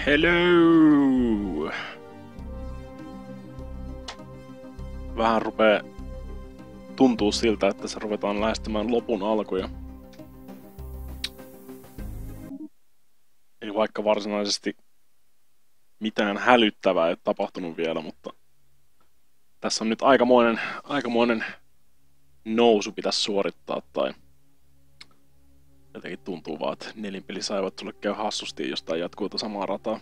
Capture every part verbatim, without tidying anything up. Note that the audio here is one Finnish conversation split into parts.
Hello! Vähän rupee tuntuu siltä, että se ruvetaan lähestymään lopun alkuja. Ei vaikka varsinaisesti mitään hälyttävää ei tapahtunut vielä, mutta tässä on nyt aikamoinen, aikamoinen nousu pitäisi suorittaa, tai jotenkin tuntuu vaan, että nelinpelisaivat sulle käy hassusti, jostain jatkuu tuota samaa rataa.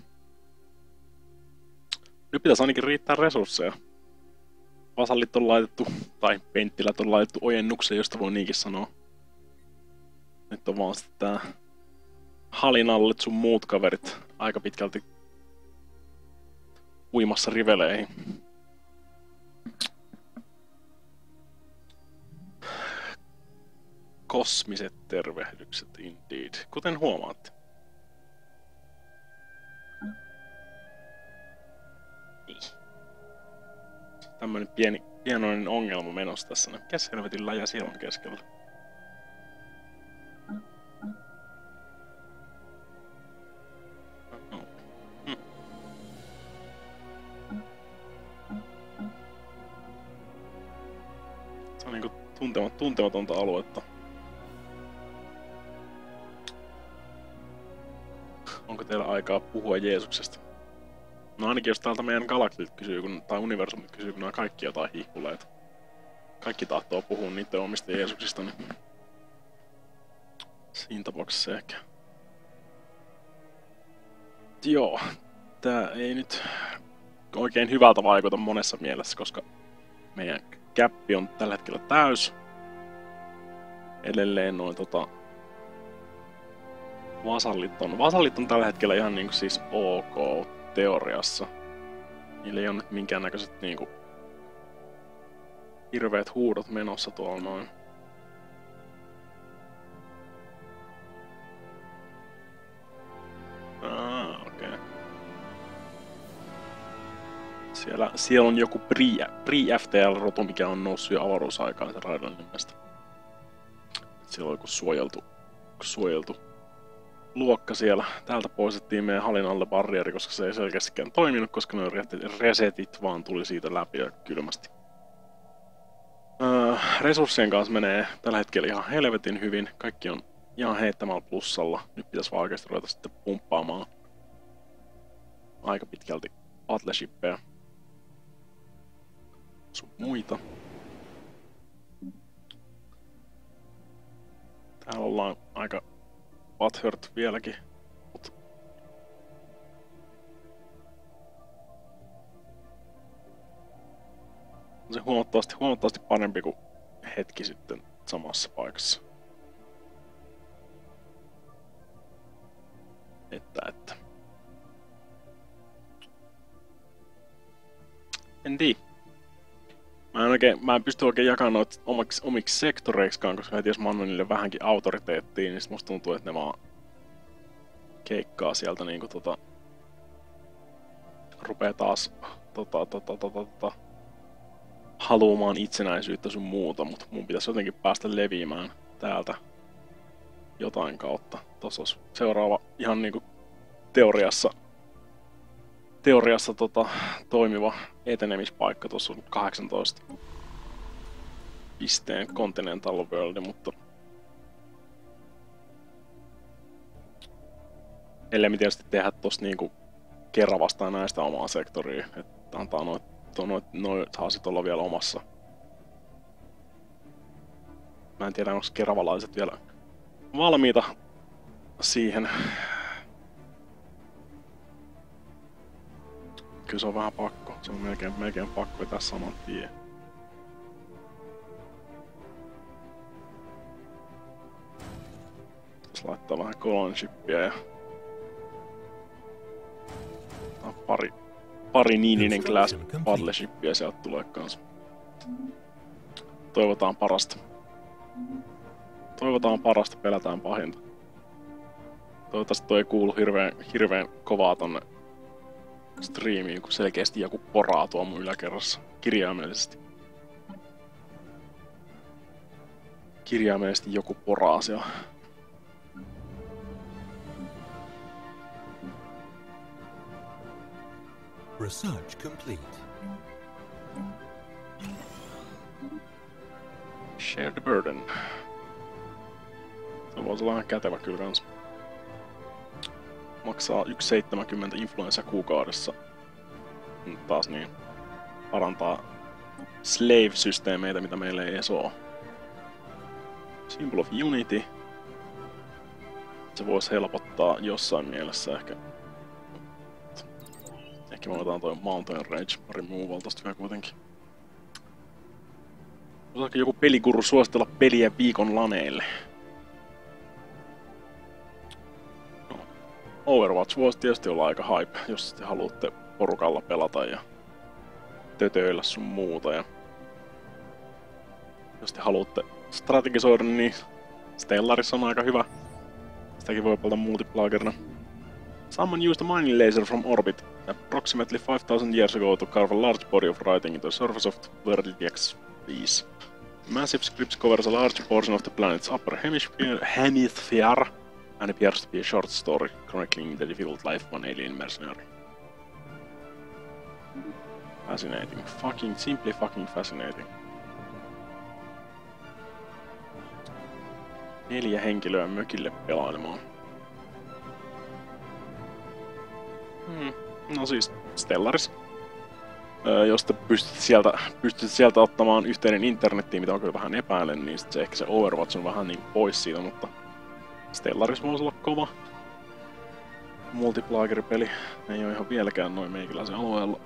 Nyt pitäisi ainakin riittää resursseja. Vasallit on laitettu, tai penttilät on laitettu ojennukseen, josta voi niinkin sanoa. Nyt on vaan sitten tää Halinallet sun muut kaverit aika pitkälti uimassa riveleihin. Kosmiset tervehdykset indeed, kuten huomaatte. Tämmönen pieni, pienoinen ongelma menossa tässä. Mikäs helvetin läjä siellä on keskellä? Hmm. Se on niinku tuntemat, tuntematonta aluetta. Onko teillä aikaa puhua Jeesuksesta? No ainakin jos täältä meidän galaksilta kysyy, kun, tai universumilta kysyy, kun nämä kaikki jotain hihkuleita. Kaikki tahtoo puhua niiden omista Jeesuksista, niin siinä tapauksessa ehkä. Joo, tää ei nyt oikein hyvältä vaikuta monessa mielessä, koska meidän käppi on tällä hetkellä täys. Edelleen noin tota... Vasallit on, vasallit on tällä hetkellä ihan niinku siis ok teoriassa. Niillä ei ole nyt minkäännäköiset niinku hirveät huudot menossa tuolla noin. Ah, okei. Okay. Siellä, siellä on joku Pre-F T L-rotu, mikä on noussut jo avaruusaikaan sen raidan nimestä. Siellä on joku suojeltu, suojeltu luokka siellä. Täältä poistettiin meidän halin alle barrieri, koska se ei selkeästikään toiminut, koska ne resetit vaan tuli siitä läpi ja kylmästi. Öö, resurssien kanssa menee tällä hetkellä ihan helvetin hyvin. Kaikki on ihan heittämällä plussalla. Nyt pitäisi vaan oikeasti ruveta sitten pumppaamaan aika pitkälti battleshippeja sun muita. Täällä ollaan aika butthurt vieläkin, mut on se huomattavasti, huomattavasti parempi kuin hetki sitten samassa paikassa. Että, että. En tiedä. Mä en, oikein, mä en pysty oikein jakamaan noita omiksi, omiksi sektoreiksikaan, koska heti jos mä annan niille vähänkin autoriteettiin, niin sit musta tuntuu, että ne vaan keikkaa sieltä niinku tota... Rupee taas tota tota tota tota... haluamaan itsenäisyyttä sun muuta, mutta mun pitäisi jotenkin päästä leviämään täältä jotain kautta. Tossa olisi seuraava ihan niinku teoriassa teoriassa tota, toimiva etenemispaikka. Tuossa on kahdeksantoista pisteen Continental World, mutta ellei me tietysti tehdä tosta niinku kerran vastaan näistä omaa sektoria, että antaa noit, noit, noit haasit olla vielä omassa. Mä en tiedä, onko keravalaiset vielä valmiita siihen. Kyllä se on vähän pakko. Se on melkein, melkein pakko vetää saman tien. Tässä laittaa vähän colonshipia ja pari, pari Niininen class battleshipia sieltä tulee kans. Toivotaan parasta. Toivotaan parasta, pelätään pahinta. Toivottavasti toi ei kuulu hirveen, hirveen kovaa tonne striimiin, kun selkeästi joku poraa tuo mun yläkerrassa. Kirjaimellisesti. Kirjaimellisesti joku poraa siellä. Research complete. Share the burden. Se voisi olla vähän kätevä kyllä kans. Maksaa yksi pilkku seitsemänkymmentä influenssa kuukaudessa. Nyt taas niin parantaa slave-systeemeitä, mitä meillä ei edes oo. Symbol of Unity. Se voisi helpottaa jossain mielessä ehkä. Ehkä me otetaan toi Mountain Rage Removal tosta vielä kuitenkin. Osaako joku peliguru suositella peliä viikon laneille? No, Overwatch voisi tietysti olla aika hype, jos te haluatte porukalla pelata ja tötöillä sun muuta. Ja jos te haluatte strategisoida, niin Stellaris on aika hyvä. Sitäkin voi pelata multiplagerina. Someone used a mining laser from orbit approximately five thousand years ago to carve a large body of writing into the surface of Vertex five. Massive script covers a large portion of the planet's upper hemisphere, hemisphere and appears to be a short story chronicling the difficult life of an alien mercenary. Fascinating. Fucking, simply fucking fascinating. Neljä henkilöä mökille pelailemaan. Hmm. No siis, Stellaris. Öö, jos te pystyt sieltä, pystyt sieltä ottamaan yhteinen internettiin, mitä on kyllä vähän epäilen, niin sit se, ehkä se Overwatch on vähän niin pois siitä, mutta Stellaris voisi olla kova multiplayer-peli. Ei ole ihan vieläkään noin meikiläisen alueella.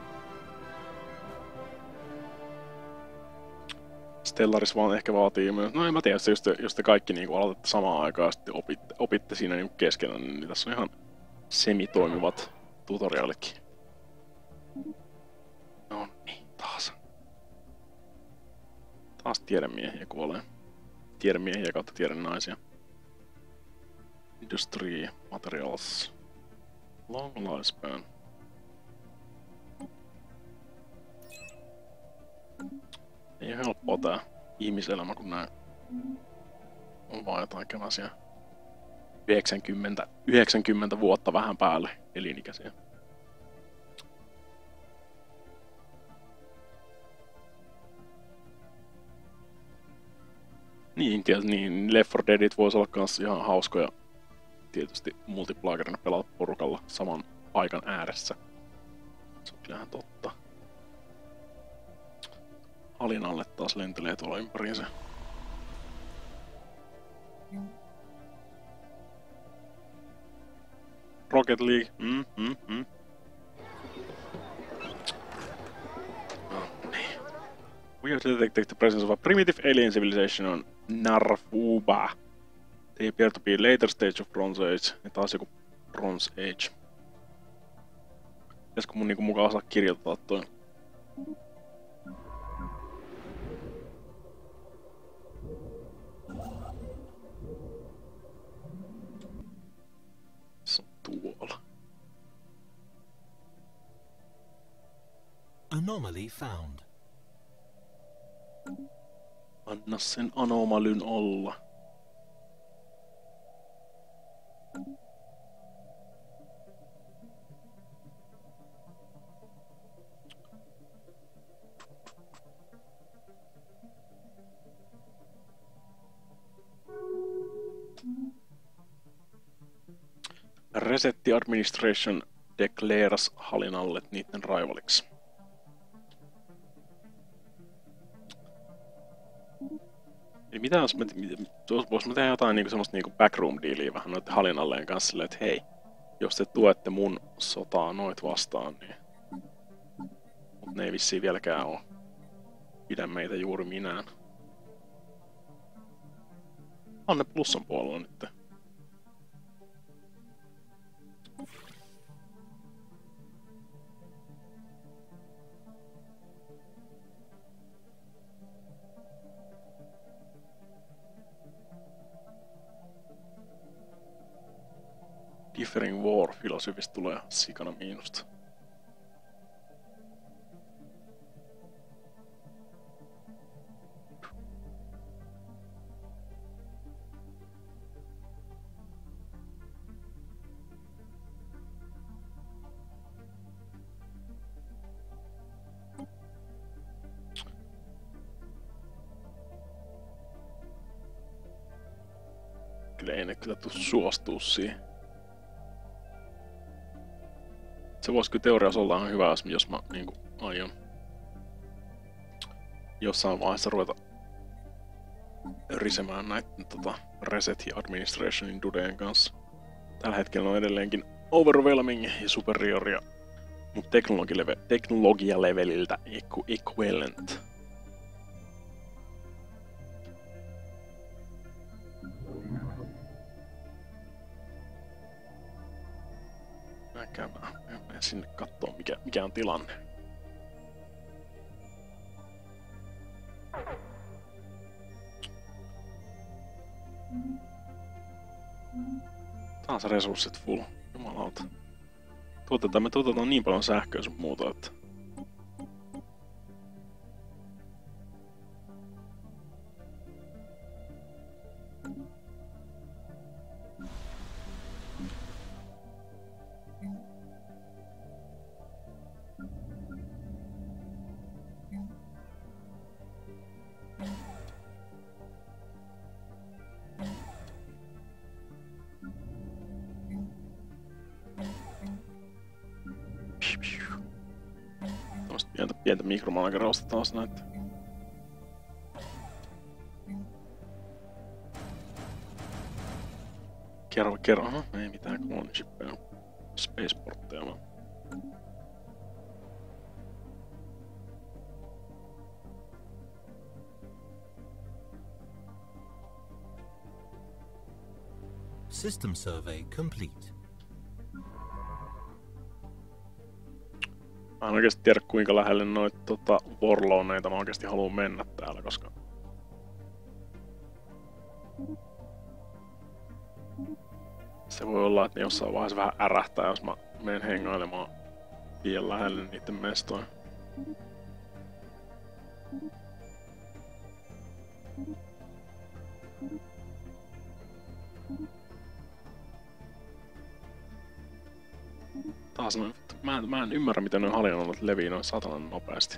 Stellaris vaan ehkä vaatii myös, no en mä tiedä, jos te, jos te kaikki niinku aloitatte samaan aikaan ja sitten opitte, opitte siinä niinku keskenään, niin tässä on ihan semi-toimivat tutoriaalitkin. No niin, taas. Taas tiedemiehiä kuolee. Tiedemiehiä kautta tiedennaisia. Industry, materials. Long lifespan. Ei ole helppoa tää ihmiselämä, kun nää on vaan jotain kämäsiä yhdeksänkymmentä, yhdeksänkymmentä vuotta vähän päälle elinikäisiä. Niin, tietysti niin Left four Deadit voisi olla kans ihan hauskoja tietysti multiplagerina pelata porukalla saman paikan ääressä. Se on kyllähän totta. Halinalle taas lentelee tuolla ympäriinsä. Rocket League. Mm, mm, mm. Oh, niin. We have detected the presence of a primitive alien civilization on Narfuba. They appear to be later stage of Bronze Age. Ja taas joku Bronze Age. Pitäisikö mun niinku mukaan osaa kirjoittaa toi? Se on tuolla. Anomaly found. Anna sen anomalyn olla. Resetti Administration declares Halinalle niiden rivaliksi. Eli mitä jos me, vois me tehdä jotain niinku semmoista niinku backroom-diiliä vähän noiden Halinalleen kanssa silleen, että hei, jos te tuette mun sotaa noit vastaan, niin mut ne ei vissiin vieläkään oo. Pidä meitä juuri minään. Anne plussan puolella nyt. Differing War filosofista tulee sikana miinusta. kyllä ei ne kyllä tuu suostuu siihen. Se voisi kyllä teoriassa olla ihan hyvä, jos mä niinku aion jossain vaiheessa ruveta risemään näitä tota, Reset ja Administrationin dudeen kanssa. Tällä hetkellä on edelleenkin Overwhelming ja Superior ja mut teknologileve- teknologialeveliltä equ- equivalent. Mä käyn sinne kattoo mikä, mikä on tilanne. Taas resurssit full. Jumalauta. Tuotetaan, me tuotetaan niin paljon sähköä sun muuta, että... Tuosta pientä, pientä mikromanagerosta taas näitä. Kerro, kerro. Aha, ei mitään klonishippeja. Spaceportteja vaan. System survey complete. Mä en oikeesti tiedä kuinka lähelle noita tota, Warlorneita mä oikeesti haluan mennä täällä, koska... Se voi olla, että ne jossain vaiheessa vähän ärähtää, jos mä menen hengailemaan liian lähelle niitten mestoja. Taas noin, mä, en, mä en ymmärrä miten noin haljonallat levii noin satanan nopeasti.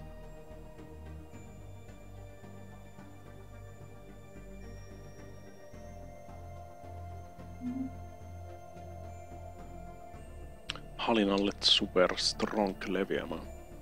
Halinallet super strong leviämään.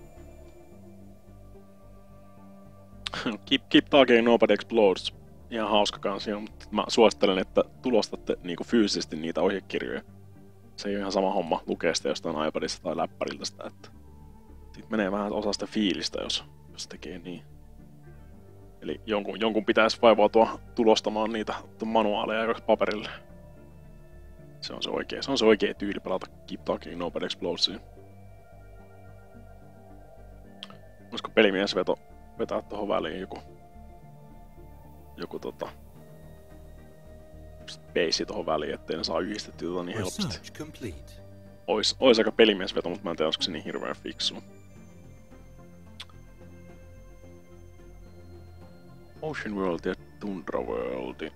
keep, keep talking, nobody explodes. Ihan hauska kansio, mutta mä suosittelen, että tulostatte niinku fyysisesti niitä ohjekirjoja. Se ei ole ihan sama homma lukea sitä jostain iPadista tai läppäriltä sitä, että siitä menee vähän osa sitä fiilistä, jos, jos tekee niin. Eli jonkun, jonkun pitäisi vaivautua tulostamaan niitä manuaaleja paperille. Se on se oikea, se on se oikea tyyli pelata Keep Talking Nobody Explodesia. Olisiko pelimies veto, vetää tohon väliin joku, joku tota, base tohon väliin, ettei ne saa yhdistettyä tota niin helposti. Ois, ois aika pelimies veto, mutta mä en tiedä, olisiko se niin hirveän fiksu. Ocean World ja Tundra World.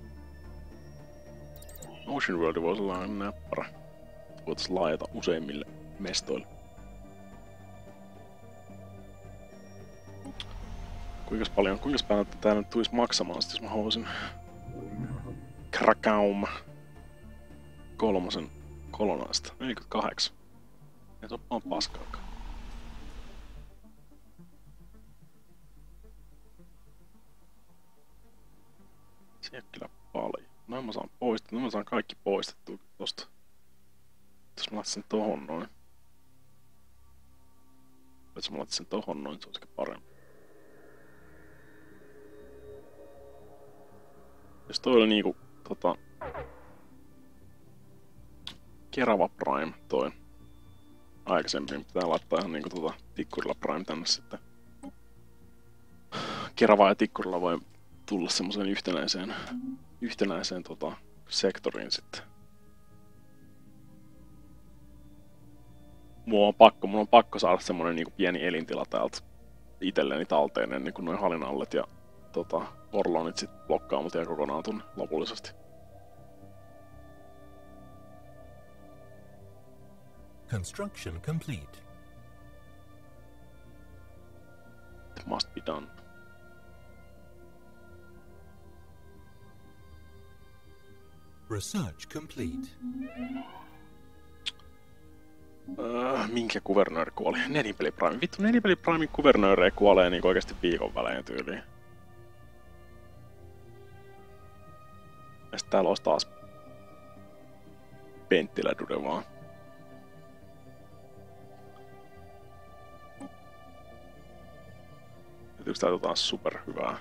Ocean World voisi olla aina näppärä. Voitais laajata useimmille mestoille. Kuinkas paljon, kuinkas paljon tää nyt tulisi maksamaan sit, jos mä haluaisin Krakaum kolmosen kolonaista. neljäkymmentäkahdeksan. Ei se oo vaan paskaakaan. Se ei oo kyllä paljon. Noin mä saan poistettua, noin mä saan kaikki poistettua tosta. Jos mä laitan sen tohon noin. Jos mä laitan sen tohon noin, se olisikin parempi. Jos toi oli niinku tota... Kerava Prime toi. Aikaisemmin niin pitää laittaa ihan niinku tota Tikkurilla Prime tänne sitten. Kerava ja Tikkurilla voi tulla semmoseen yhtenäiseen, yhtenäiseen tota sektoriin sitten. Mulla on pakko, mun on pakko saada semmonen niinku pieni elintila täältä itselleni talteen ennen kuin noin halinallet ja tota, Orlonit sit blokkaa mut ihan kokonaan tunne lopullisesti. Construction complete. It must be done. Research complete. Uh, minkä kuvernööri kuoli? Nelipeli Prime. Vittu, Nelipeli Prime kuvernöörejä kuolee niinku oikeesti viikon välein tyyliin. Ja sit täällä olisi taas Penttilädude vaan. Nyt yks tää jotain superhyvää.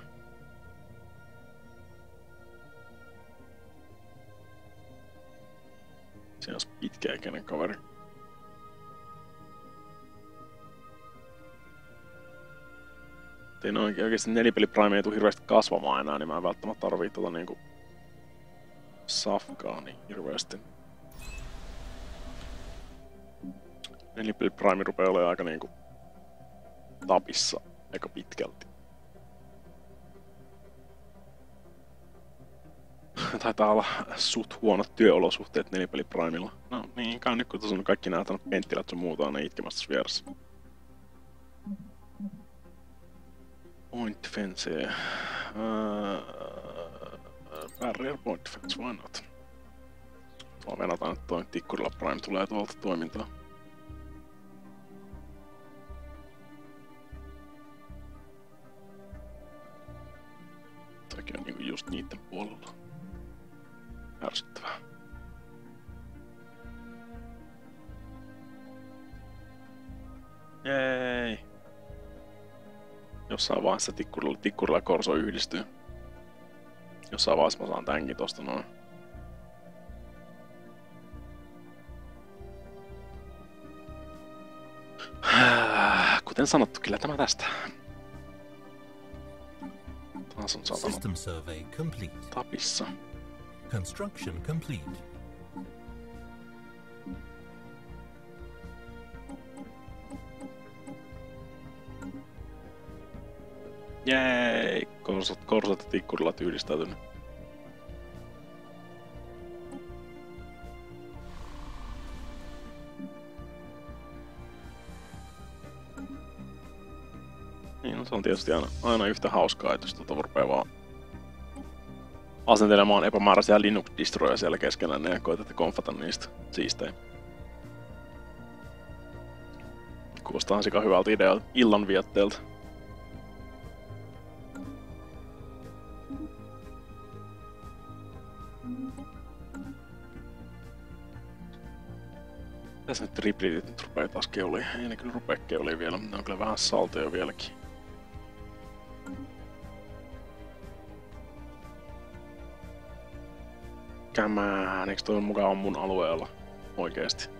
Siinä olisi pitkäikäinen kaveri. Ei no oikeesti Nelipeli Prime ei tuu hirveesti kasvamaan enää, niin mä en välttämättä tarvii tota niinku safkaa niin hirveesti. Nelipeli Prime rupee olemaan aika niinku tapissa aika pitkälti. Taitaa olla suht huonot työolosuhteet Nelipeli Primella. No niin, kai nyt kun tuossa on kaikki nää penttilät sun muuta, on ne itkemässä vieressä. Point defense. Uh, barrier point defense, why not? Tuolla venataan, että toi Tikkurilla Prime tulee tuolta toimintaan. Toki on niinku just niitten puolella. Ärsyttävää. Jei. Jossain vaiheessa tikkurilla, tikkurilla Korso yhdistyy. Jossain vaiheessa mä saan tämänkin tosta noin. Kuten sanottu, kyllä tämä tästä. Taas on saatana System survey complete. tapissa. Construction complete. Jei! Korsot, korsot ja tikkurilat yhdistäytynyt. Niin, no, se on tietysti aina, aina yhtä hauskaa, että jos tuota rupeaa vaan asentelemaan epämääräisiä Linux-distroja siellä keskellä, niin koetatte konfata niistä siistejä. Kuulostaa sika hyvältä idealta illanvietteeltä. Tässä nyt triplitit nyt rupee taas keuliin. Ei ne kyllä rupee keuliin vielä, mutta ne on kyllä vähän salteja vieläkin. Kämään, eiks toi mukaan on mun alueella? Oikeesti.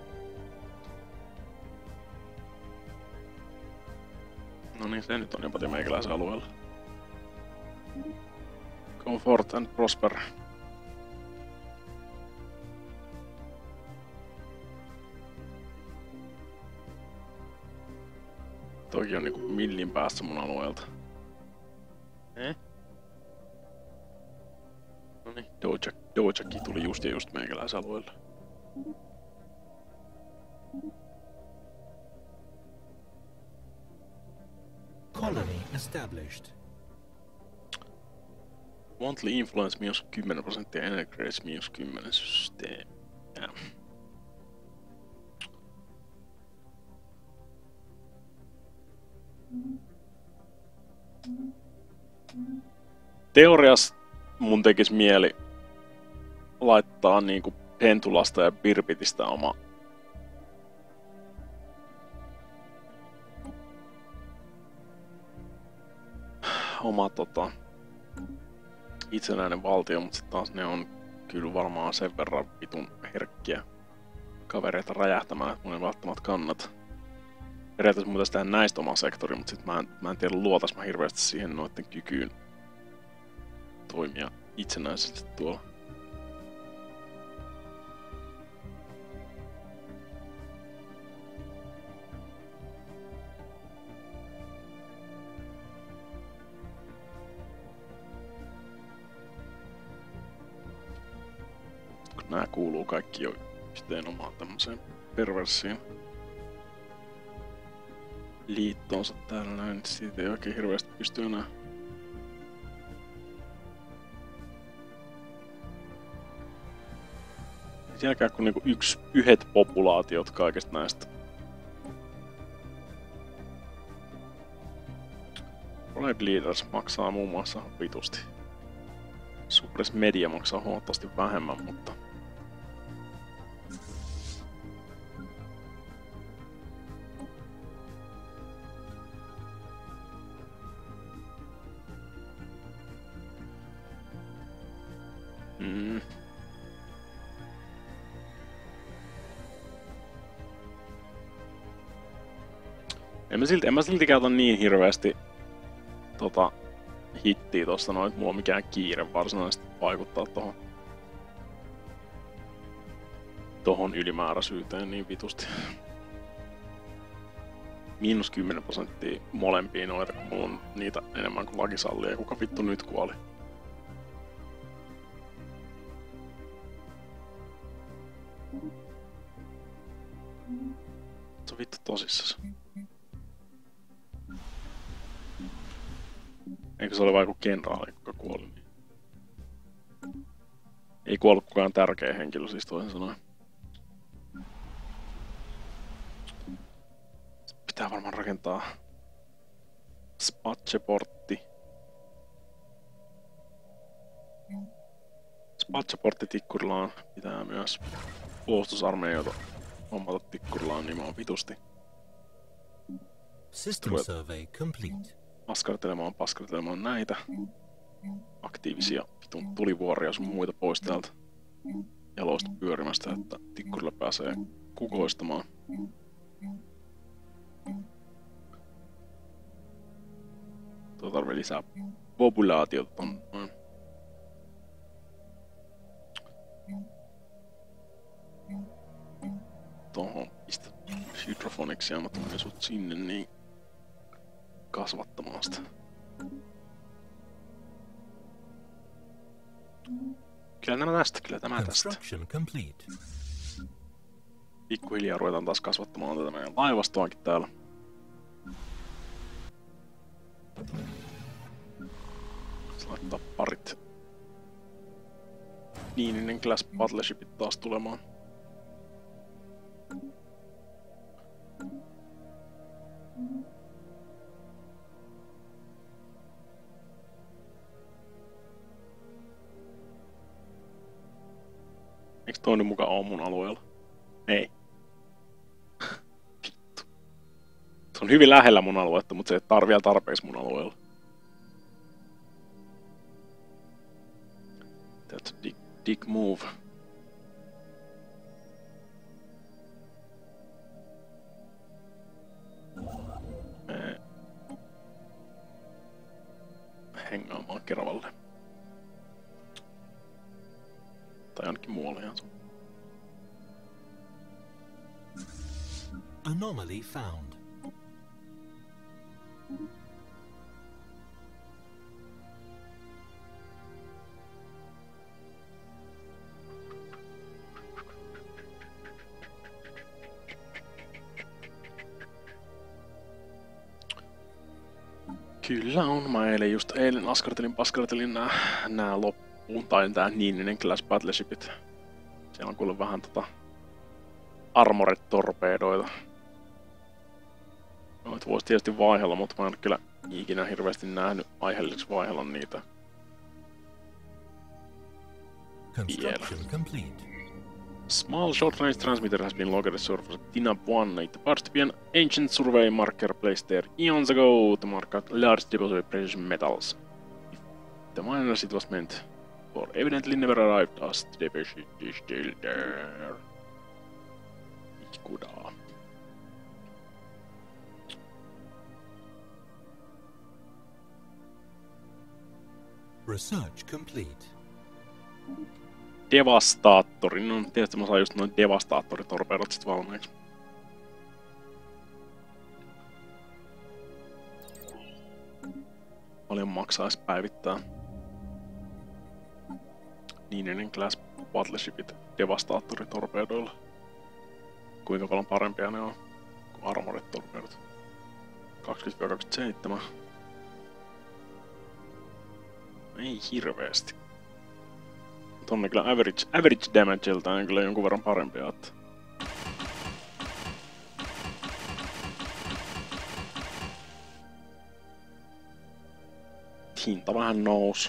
No niin, se nyt on jopa meikäläisen alueella. Comfort and prosper. Toki on niinku millin päässä mun alueelta. Eh? Noniin, Doja, Dojaki tuli just ja just meikäläisalueelle. Colony established. Monthly influence miinus kymmenen prosenttia, energy rates miinus kymmenen systeemi. Yeah. Teoriassa mun tekis mieli laittaa niinku Pentulasta ja Birbitistä oma oma tota itsenäinen valtio, mutta sitten taas ne on kyllä varmaan sen verran vitun herkkiä kavereita räjähtämään, että mun ei välttämättä kannata. Periaatteessa mun pitäisi tehdä näistä oma sektori, mutta sit mä en, mä en tiedä luotais mä hirveästi siihen noitten kykyyn toimia itsenäisesti tuolla. Kun nää kuuluu kaikki jo yhteen omaan tämmöiseen perversiin liittoonsa täällä näin, niin siitä ei oikein hirveästi pysty enää Vieläkään kuin niinku yksi, yhdet populaatiot kaikista näistä. Pride Leaders maksaa muun muassa vitusti. Supres Media maksaa huomattavasti vähemmän, mutta... Mm. En mä silti, en mä silti käytä niin hirveästi tota, hittiä tosta noin, että mulla on mikään kiire varsinaisesti vaikuttaa tohon, tohon ylimääräisyyteen niin vitusti. Miinus kymmenen prosenttia molempiin noita, kun mulla on niitä enemmän kuin laki sallii, ja kuka vittu nyt kuoli? Se on vittu tosissas. Eikö se ole vaikka kenraali, kuka kuoli? Niin. Ei kuollut kukaan tärkeä henkilö, siis toisin sanoen. Pitää varmaan rakentaa Spatcheportti. Spatcheportti Tikkurilaan pitää myös puolustusarmeijoita hommata Tikkurilaan niin maan vitusti. System survey complete. Paskartelemaan, paskartelemaan näitä aktiivisia vitun tulivuoria sun muita pois täältä jaloista pyörimästä, että Tikkurilla pääsee kukoistamaan. Tuo tarvii lisää populaatiota ton noin. Tohon pistä hydrofoniksia, mä tunnen sut sinne niin kasvattamaan sitä. Kyllä nämä tästä, kyllä tämä tästä. Pikkuhiljaa ruvetaan taas kasvattamaan tätä meidän laivastoakin täällä. Se laittaa parit Niininen Class Battleshipit taas tulemaan. Eiks toi nyt mukaan oo mun alueella? Ei. Vittu. Se on hyvin lähellä mun aluetta, mutta se ei tar vielä tarpeeksi mun alueella. That's a big, big move. Me... hengaamaan Keravalle. Tai ainakin muualle ihan sun. Anomaly found. Kyllä on. Mä eilen just eilen askartelin paskartelin nää, nää loppuun. Tai tää Niininen Class Battleshipit. Siellä on kuule vähän tota Armored-torpeedoita. Noit vois tietysti vaihella, mutta mä en kyllä ikinä hirveästi nähnyt aiheelliseksi vaihella niitä. Construction complete. Small short-range transmitter has been located surface at Tina one. It appears to be an ancient survey marker placed there eons ago to mark out large deposits of precious metals. If the miners it was meant for evidently never arrived as the deposit is still there. Ikudaa. Research complete. Devastaattori. No tietysti mä saan just noin devastaattoritorpeedot sit valmiiksi. Paljon maksaisi päivittää Niininen Class Battleshipit devastaattoritorpeedoilla. Kuinka paljon parempia ne on kuin Armored-torpeedot. kaksikymmentä kaksikymmentäseitsemän. Ei hirveesti. Tonne kyllä average, average damageiltaan on kyllä jonkun verran parempia. Että... Hinta vähän nousi.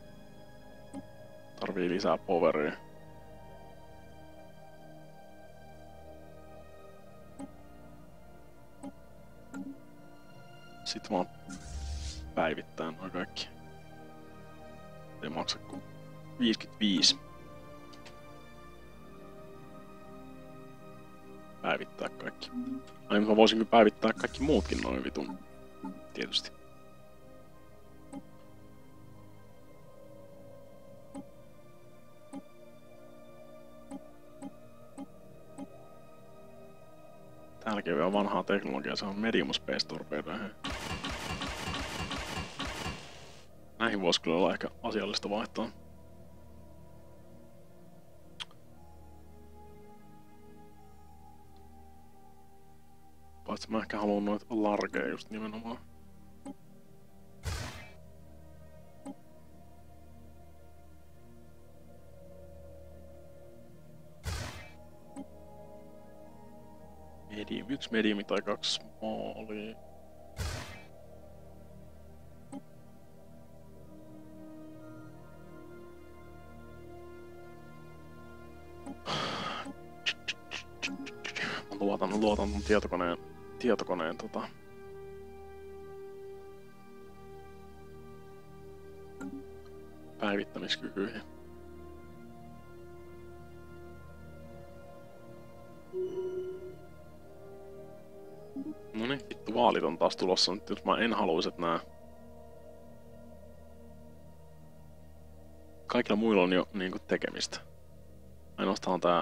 Tarvii lisää poweria. Sitten vaan päivittää noin kaikki. Ei maksa kuin viisikymmentäviisi. Päivittää kaikki. Ai, mä voisin kyllä päivittää kaikki muutkin noin vitun. Tietysti. Täälläkin on vielä vanhaa teknologiaa, se on medium space torpedo. Näihin voisi kyllä olla ehkä asiallista vaihtaa. Paitsi mä ehkä haluan noita largeja just nimenomaan. Medium, yksi mediumi tai kaksi smallia. Mä luotan, luotan mun tietokoneen, tietokoneen tota... päivittämiskykyihin. Noniin, vittu vaalit on taas tulossa nyt, jos mä en haluis, että nää... Kaikilla muilla on jo niinku tekemistä. Ainoastaan tää...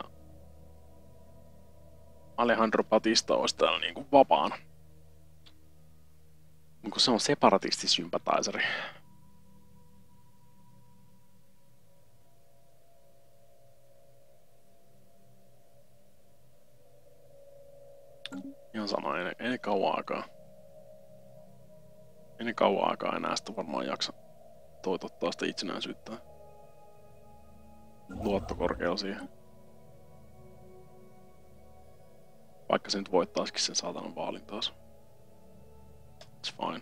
Alejandro Batista olisi täällä niinku vapaana. Onko se on separatistisympatiseri? Ihan sama, ei, ei kauan aikaa. Ei ne kauan aikaa enää sitä varmaan jaksa toitottaa sitä itsenäisyyttä. Luottokorkealla siihen. Vaikka se nyt voittaisikin sen saatanan vaalin taas. It's fine.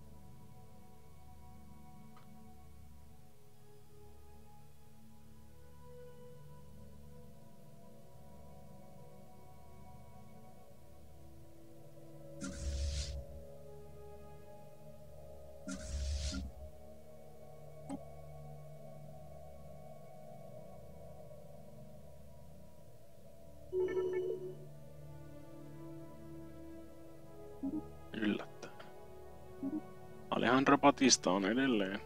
Yllättäen. Alejandro Batista on edelleen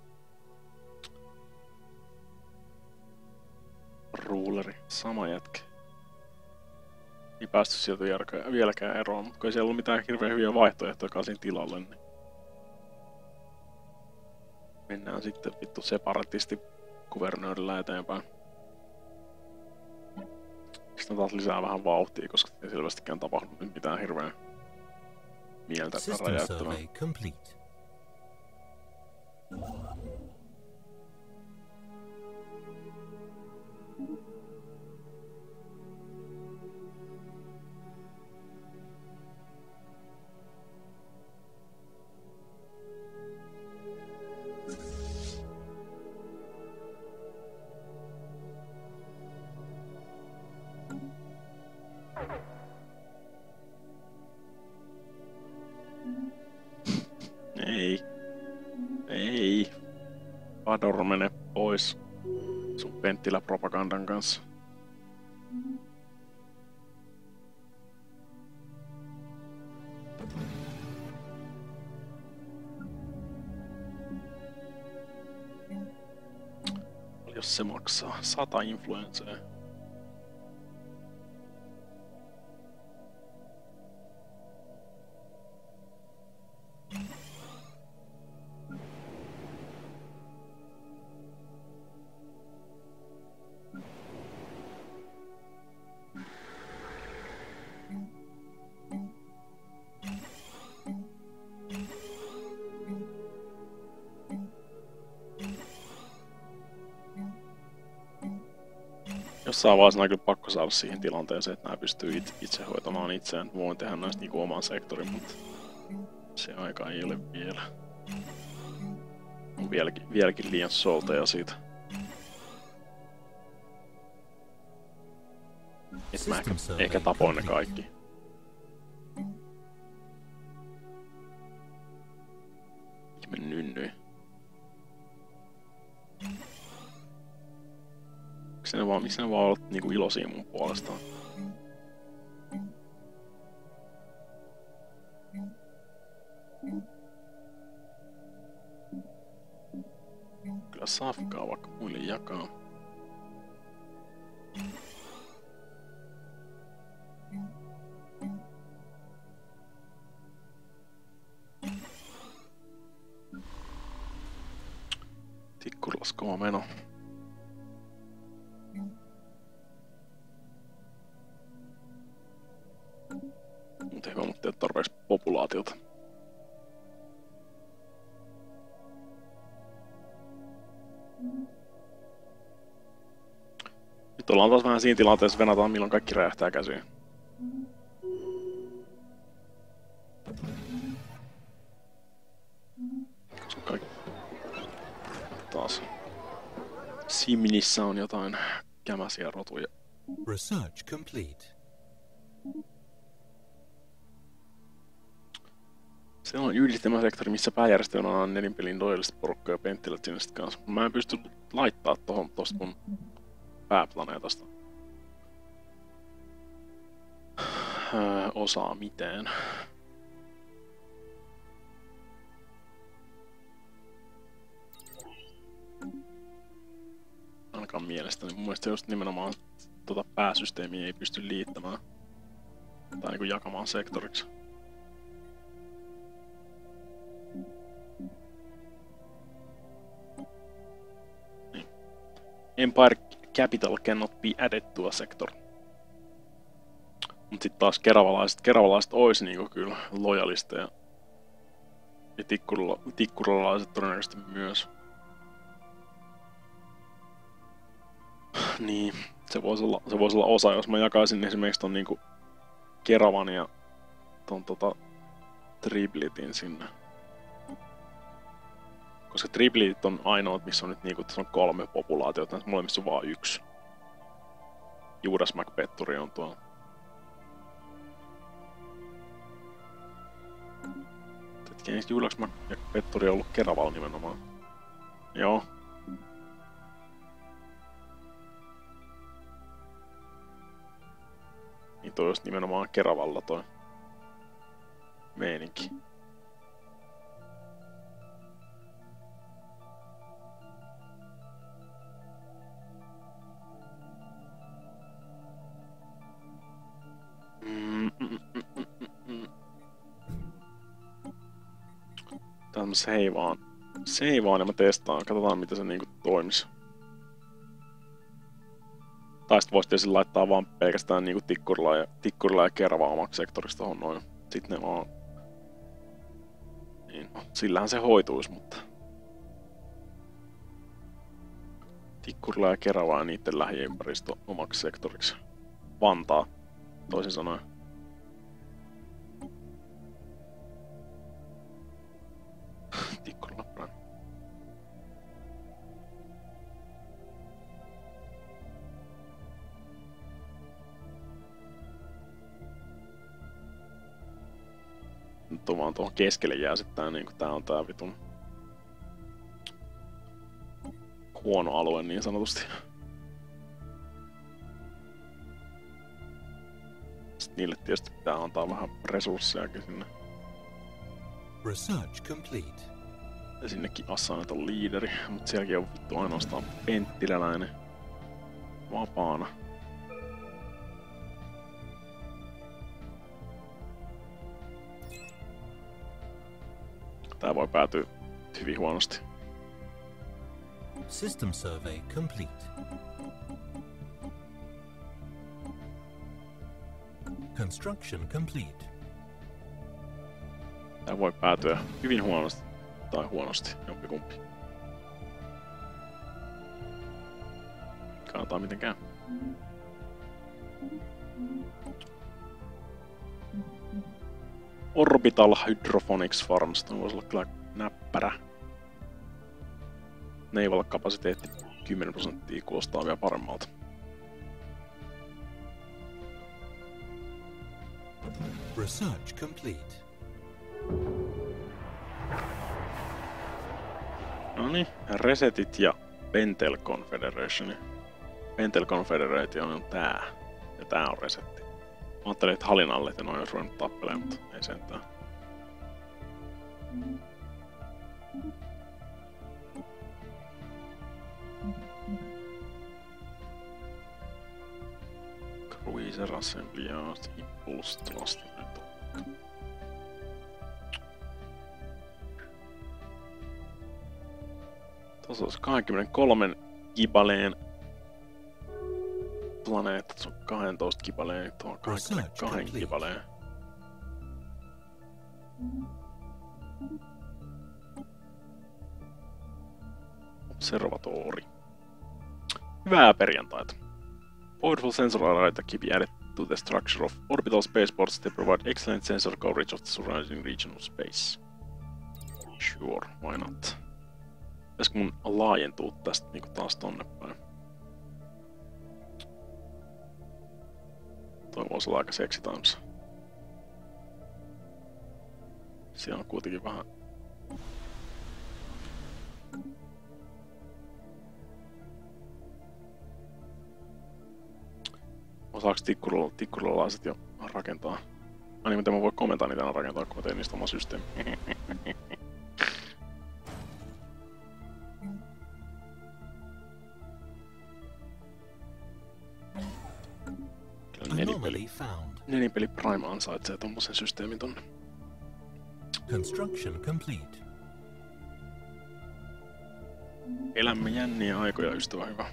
ruleri, sama jätkä. Ei päästy sieltä vieläkään eroon, mutta kun ei siellä ollut mitään hirveän hyviä vaihtoehtoja siinä tilalle, niin mennään sitten vittu separatisti kuvernöörillä eteenpäin. Sitten taas lisää vähän vauhtia, koska ei selvästikään tapahdu nyt mitään hirveän mieltä räjäyttävää. Ei. Ei. Vador, mene pois sun penttilä-propagandan kanssa. Jos se maksaa sata influensseja. Jossain vaiheessa on kyllä pakko saada siihen tilanteeseen, että nämä pystyy itse, itse hoitamaan itseään. Voin tehdä näistä niinku oman sektorin, mutta se aika ei ole vielä. On vieläkin, vieläkin liian solteja siitä. Et mä ehkä, ehkä tapoin ne kaikki. Ihme nynnyi. Miksi ne vaan, miksi ne vaan olet niinku iloisia mun puolestaan? Kyllä safkaa vaikka muille jakaa. Tikkurillas kova meno. Mut ei huomattu, että tarpeeksi populaatiota. Nyt ollaan taas vähän siinä tilanteessa, venataan milloin kaikki räjähtää käsiin. Koska kaikki... Taas. Simnissä on jotain kämäsiä rotuja. Research complete. Se on yhdistelmäsektori, missä pääjärjestelmä on nelinpelin lojalista porukkaa ja penttilät sinne sit kanssa. Mä en pysty laittaa tohon tosta mun pääplaneetasta öö, osaa mitään. Ainakaan mielestäni. Mun mielestä just nimenomaan tota pääsysteemiä ei pysty liittämään tai niinku jakamaan sektoriksi. Niin. Empire Capital cannot be added to a sector. Mut sit taas keravalaiset, keravalaiset ois niinku kyllä lojalisteja. Ja tikkurila, tikkurilaiset todennäköisesti myös. Niin, se voisi olla, se voisi olla osa, jos mä jakaisin esimerkiksi ton niinku Keravan ja ton tota Triblitin sinne. Koska Triblitit on ainoat, missä on nyt niinku, tässä on kolme populaatiota, näissä molemmissa on vaan yksi. Juudas McPetturi on tuolla. Hetken, eikö Juudas McPetturi ollut Keravalla nimenomaan? Joo. Niin toi olisi nimenomaan Keravalla toi meininki. Mm, mm, mm, mm, mm. Tää mä seivaan. Seivaan ja mä testaan. Katsotaan mitä se niinku toimis. Tai sit vois tietysti laittaa vaan pelkästään niinku Tikkurila ja, Tikkurila ja Kerava omaksi sektorista tohon noin. Sitten ne vaan... Niin, no, sillähän se hoituis, mutta... Tikkurila ja Kerava ja niitten lähiympäristö omaksi sektoriksi. Vantaa, toisin sanoen. Tikkurila päin. Nyt on vaan tuohon keskelle jää sit tää niinku tää on tää vitun huono alue niin sanotusti. Sitten niille tietysti pitää antaa vähän resurssejakin sinne. Research complete. Ja sinnekin assainat on liideri, mut sielläkin on vittu ainoastaan penttiläläinen vapaana. Tää voi päätyä hyvin huonosti. System survey complete. Construction complete. Tää voi päätyä hyvin huonosti tai huonosti, jompikumpi. Kannattaa mitenkään. Orbital Hydroponics Farms, tämä voisi olla kyllä näppärä. Naval-kapasiteetti kymmenen prosenttia kuulostaa vielä paremmalta. Research complete. Noniin, Resetit ja Pentel Confederation. Pentel Confederation on tää. Ja tää on Resetti. Mä ajattelin, että Halinalle, että noin olisi ruvennut tappelemaan, mutta ei sentään. Cruiser Assembly ja Impulse Thrust. Tuossa olisi kaksikymmentäkolme gibaleen planeetat, se on kaksitoista gibaleen, tuo on kaksikymmentäkaksi gibaleen. Observatori. Hyvää perjantaita. Powerful sensor arrays can be added to the structure of orbital spaceports to provide excellent sensor coverage of the surrounding region of space. Sure, why not? Pitäisikö mun laajentua tästä niinku taas tonne päin? Toi voisi olla aika seksitansa. Siellä on kuitenkin vähän... Osaaks tikkurilaiset jo rakentaa? Ai niin, miten mä voin komentaa niitä rakentaa, kun mä teen niistä oma systeemi. Nelipeli. Nelipeli Prime ansaitsee tommosen systeemin tonne. Construction complete. Elämme jänniä aikoja, ystävä hyvä.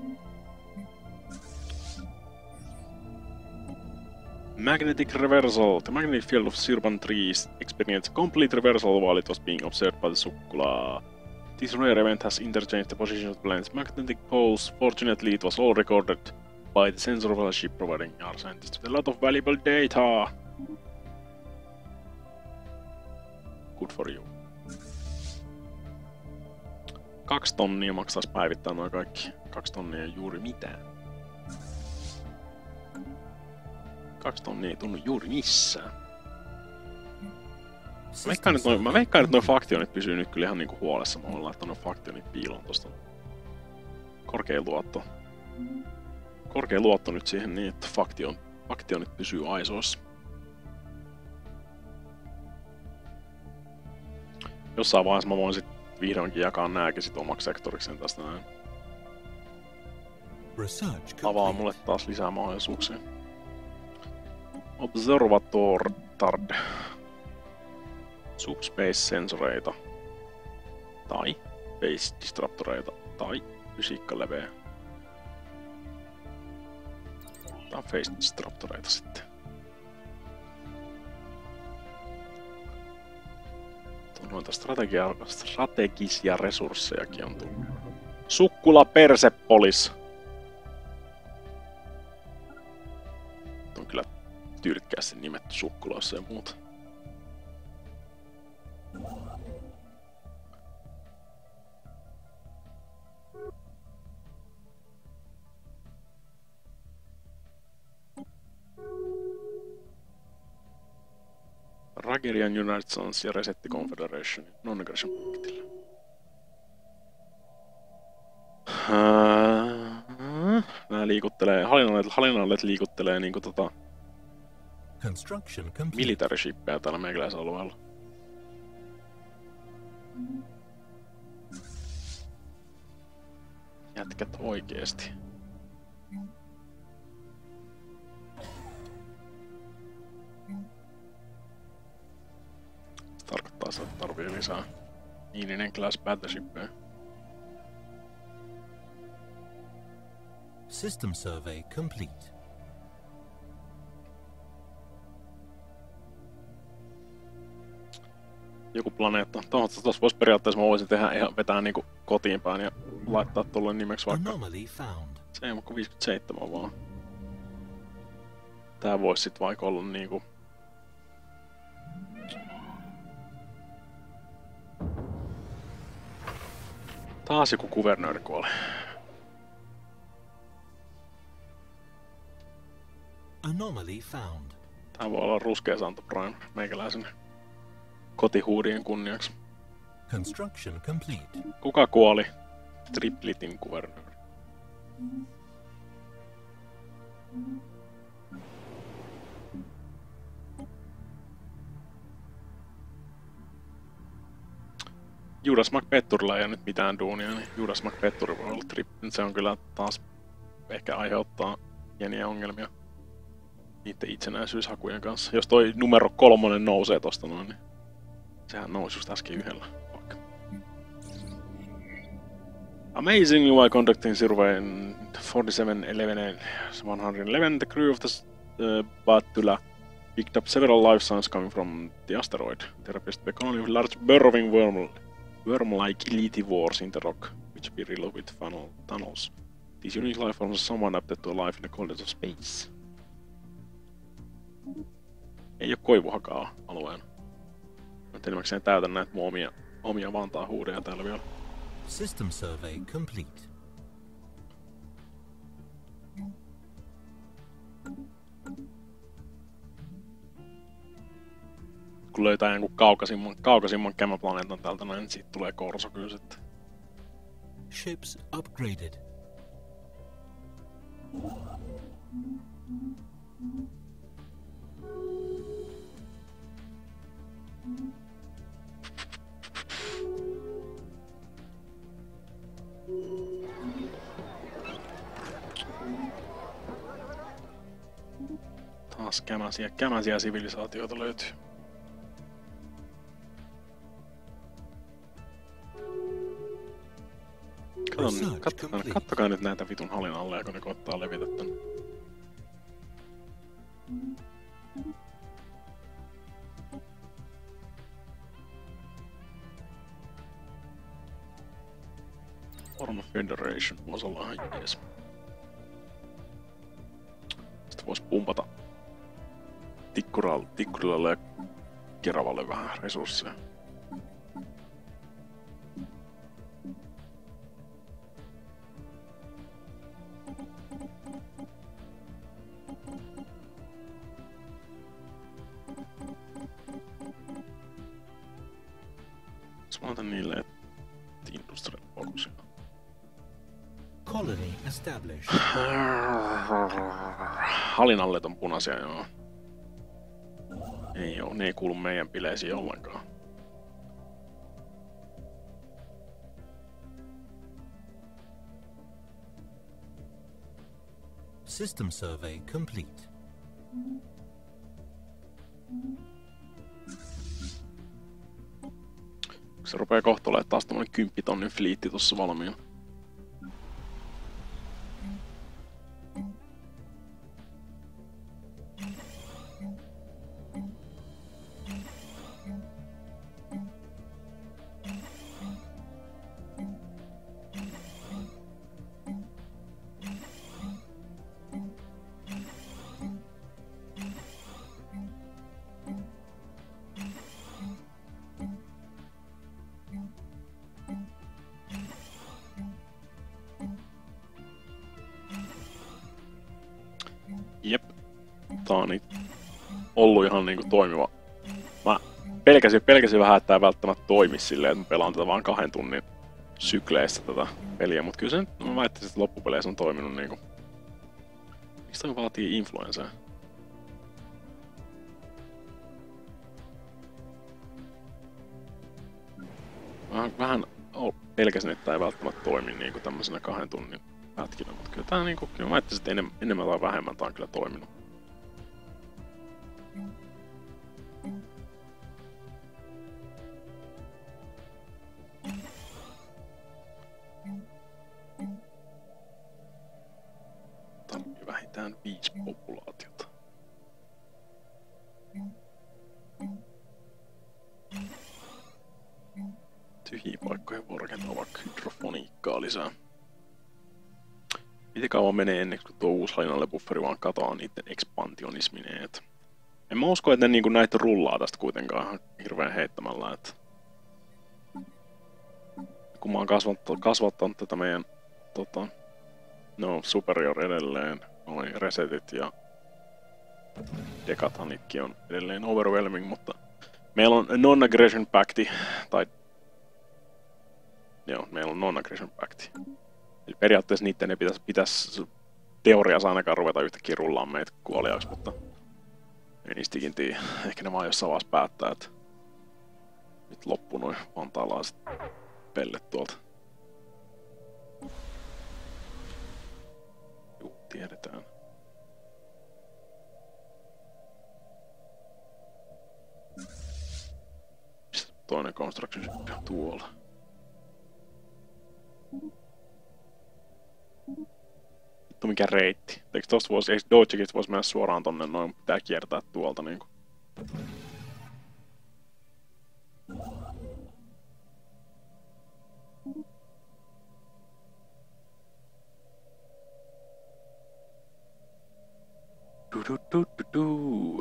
Magnetic reversal. The magnetic field of Sirban trees experienced complete reversal while it was being observed by the Sukkula. This rare event has interchanged the position of the planet's magnetic poles. Fortunately, it was all recorded by the sensor of a ship, providing our scientists with a lot of valuable data. Good for you. Kaksi tonnia maksaisi päivittää noin kaikki. Kaksi tonnia ei juuri mitään. Kaksi tonnia ei tunnu juuri missään. Mä veikkaan, että noin, mä veikkaan, että noi faktionit pysyy nyt kyllä ihan niinku huolessa. Mä voin laittaa noi faktionit piiloon tosta. Korkea luotto. Korkea luotto nyt siihen niin, että faktion, faktionit pysyy aisoissa. Jossain vaiheessa mä voin sit vihdoinkin jakaa nääkin sit omaksi sektorikseen tästä näin. Avaa mulle taas lisää mahdollisuuksia. Observator Tard. Subspace-sensoreita. Tai Base Disruptoreita. Tai fysiikkaleveä. Tai Face Disruptoreita sitten. Noita strategia, strategisia resurssejakin on tullut. Sukkula Persepolis. On kyllä tyylikkäästi nimetty sukkuloissa ja muuta. Ragerian United Sons ja Resetti Confederation non-aggression paktilla. Nää liikuttelee, halinalleet, halinalleet liikuttelee niinku tota... military shippeä täällä meikäläisalueella. Jätkät oikeesti. Tarkoittaa sitä, että tarvii lisää Niininen class battleshippeä. System survey complete. Joku planeetta. Tuossa tos vois periaatteessa mä voisin tehdä ihan vetää niinku kotiin päin ja laittaa tuolle nimeksi vaikka Anomaly found. Se ei ole viisikymmentäseitsemän vaan. Tää voisi sit vaikka olla niinku... Taas joku kuvernööri kuoli. Anomaly found. Tää voi olla ruskea Santo Prime meikäläisen kotihuudien kunniaksi. Construction complete. Kuka kuoli? Triplitin kuvernööri. Judas McPetturilla ei ole nyt mitään duunia, niin Judas McPettur voi olla trippin. Se on kyllä taas ehkä aiheuttaa pieniä ongelmia niiden itsenäisyyshakujen kanssa. Jos toi numero kolmonen nousee tosta noin, niin sehän nousi just äsken yhdellä. Amazingly, while conducting survey in forty-seven eleven one eleven, the crew of the uh, Batula picked up several life signs coming from the asteroid. There appears to be a colony of large burrowing worm, worm-like elitivores in the rock, which be riddled with funnel tunnels. These unique life forms are somewhat adapted to a life in the coldness of space. Ei oo koivuhakaa alueena. Mä enimmäkseen täytän näitä mun omia, omia Vantaa huudeja täällä vielä. System survey complete. Kun löytää jonkun kaukaisimman, kaukaisimman kämäplaneetan täältä näin, niin siitä tulee korso kyllä sitten. Ships upgraded. Taas kämäsiä, kämäsiä sivilisaatioita löytyy. Katon, kattokaa, kattokaa nyt näitä vitun halinalleja, kun ne koittaa levitä tän. Form Federation voisi olla ihan jees. Sitten vois pumpata Tikkuralle, Tikkurilalle ja Keravalle vähän resursseja. Mä otan niille, että Industrial Focusia. Colony established. Halinallet on punaisia, joo. Ei oo, ne ei kuulu meidän bileisiin ollenkaan. System survey complete. Se rupee kohta olemaan taas tommonen kymppitonnin fliitti tossa valmiina. Jep. Tää on niin ollut ihan niinku toimiva. Mä pelkäsin, pelkäsin vähän, että tää ei välttämättä toimi silleen, että mä pelaan tätä vaan kahden tunnin sykleissä tätä peliä, mut kyllä se nyt, mä väittäisin, että loppupeleissä on toiminut niinku. Miksi toi vaatii influensseja? Mä vähän pelkäsin, että tää ei välttämättä toimi niinku tämmösenä kahden tunnin pätkinä, mutta kyllä tää niinku, kyllä mä väittäisin, että enemmän, enemmän tai vähemmän tää on kyllä toiminut. Tarvii vähintään viisi populaatiota. Tyhjiä paikkoja voi rakentaa vaikka hydrofoniikkaa lisää. miten kauan menee ennen kuin tuo uusi hallinnalle bufferi vaan katoaa niiden ekspansionismineen. Et en mä usko, että ne niinku näitä rullaa tästä kuitenkaan hirveän heittämällä. Et kun mä oon kasvattanut, kasvattanut tätä meidän tota, no superior edelleen, noin resetit ja Decatanitkin on edelleen overwhelming, mutta meillä on non-aggression pacti, tai joo, meillä on non-aggression pacti. Eli periaatteessa niiden ei pitäisi, pitäisi teoriassa ainakaan ruveta yhtäkkiä rullaamaan meitä kuoliaaksi, mutta ei niistäkin tiedä. Ehkä ne vaan jossain vaiheessa päättää, että nyt loppu noin vantaalaiset pellet tuolta. Juu, tiedetään. Mistä toinen construction ship on tuolla? Vittu mikä reitti. Eikö tosta voisi, eikö Dodgekista voisi mennä suoraan tonne noin, pitää kiertää tuolta niinku. Du du du du du.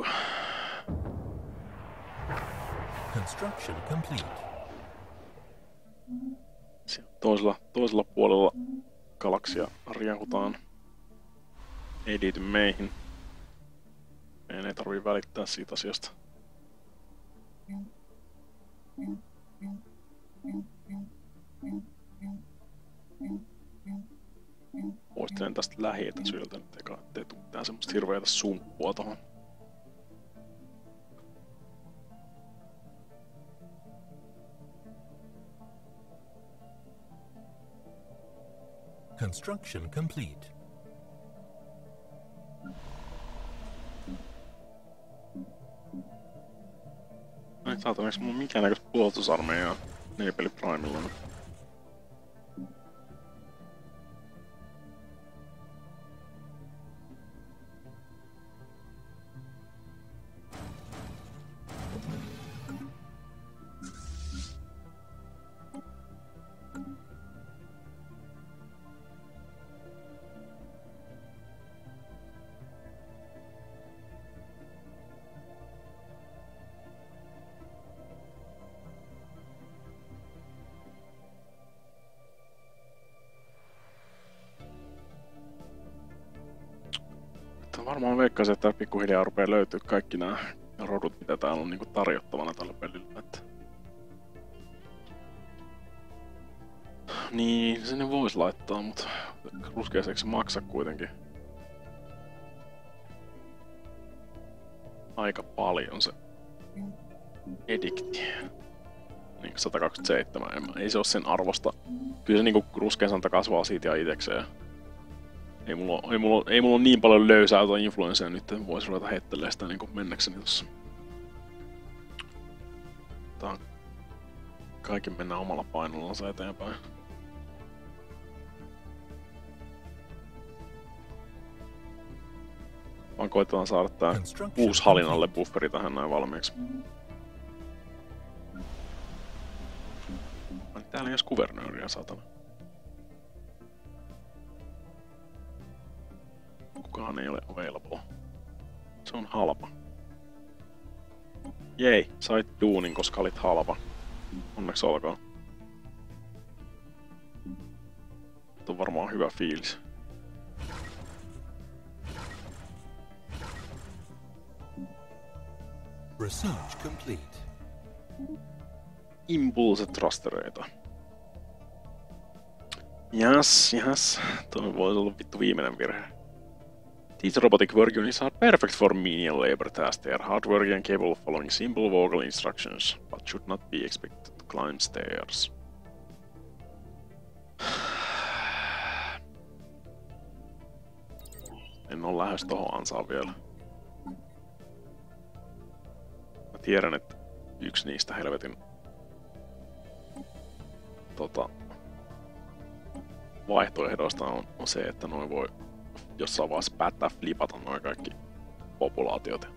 Construction complete. Toisella, toisella puolella galaksia riehutaan. Ei liity meihin. Meidän ei tarvii välittää siitä asiasta. Poistelen tästä lähietäisyydeltä nyt eka, ettei tuu mitään semmoista hirveätä sumppua tohon. Construction complete. Ai saatan, eikö mulla mikään näköistä puolustusarmeijaa nelipeli Primella nyt? Varmaan veikkaisin, että pikkuhiljaa rupeaa löytyä kaikki nämä rodut, mitä täällä on niinku tarjottavana tällä pelillä. Että... Niin, sinne voisi laittaa, mutta ruskeaseksi se maksaa kuitenkin aika paljon se edikti. Niin sata kaksikymmentäseitsemän, ei se ole sen arvosta. Kyllä se niinku ruskean santa kasvaa siitä ja itekseen. Ei mulla, ei, mulla, ei mulla ole niin paljon löysää tai influenssia nyt, että voisi ruveta heittelemään sitä niin mennäkseni tossa. Tää kaikki mennään omalla painollansa eteenpäin. Vaan koitetaan saada tää uusi hallinnalle bufferi tähän näin valmiiksi. Täällä ei edes kuvernööriä, satana. Kukaan ei ole available. Se on halpa. Jei, sait duunin, koska olit halpa. Onneksi olkoon. Tuo on varmaan hyvä fiilis. Research complete. Impulse thrustereita. Jas, jas. Tuo voisi olla vittu viimeinen virhe. These robotic work units are perfect for menial labor tasks. They are hardworking and capable of following simple vocal instructions, but should not be expected to climb stairs. En ole lähes tohon ansaan vielä. Mä tiedän, että yksi niistä helvetin tota, vaihtoehdoista on, on se, että noin voi jossain vaiheessa päättää flipata noin kaikki populaatiot.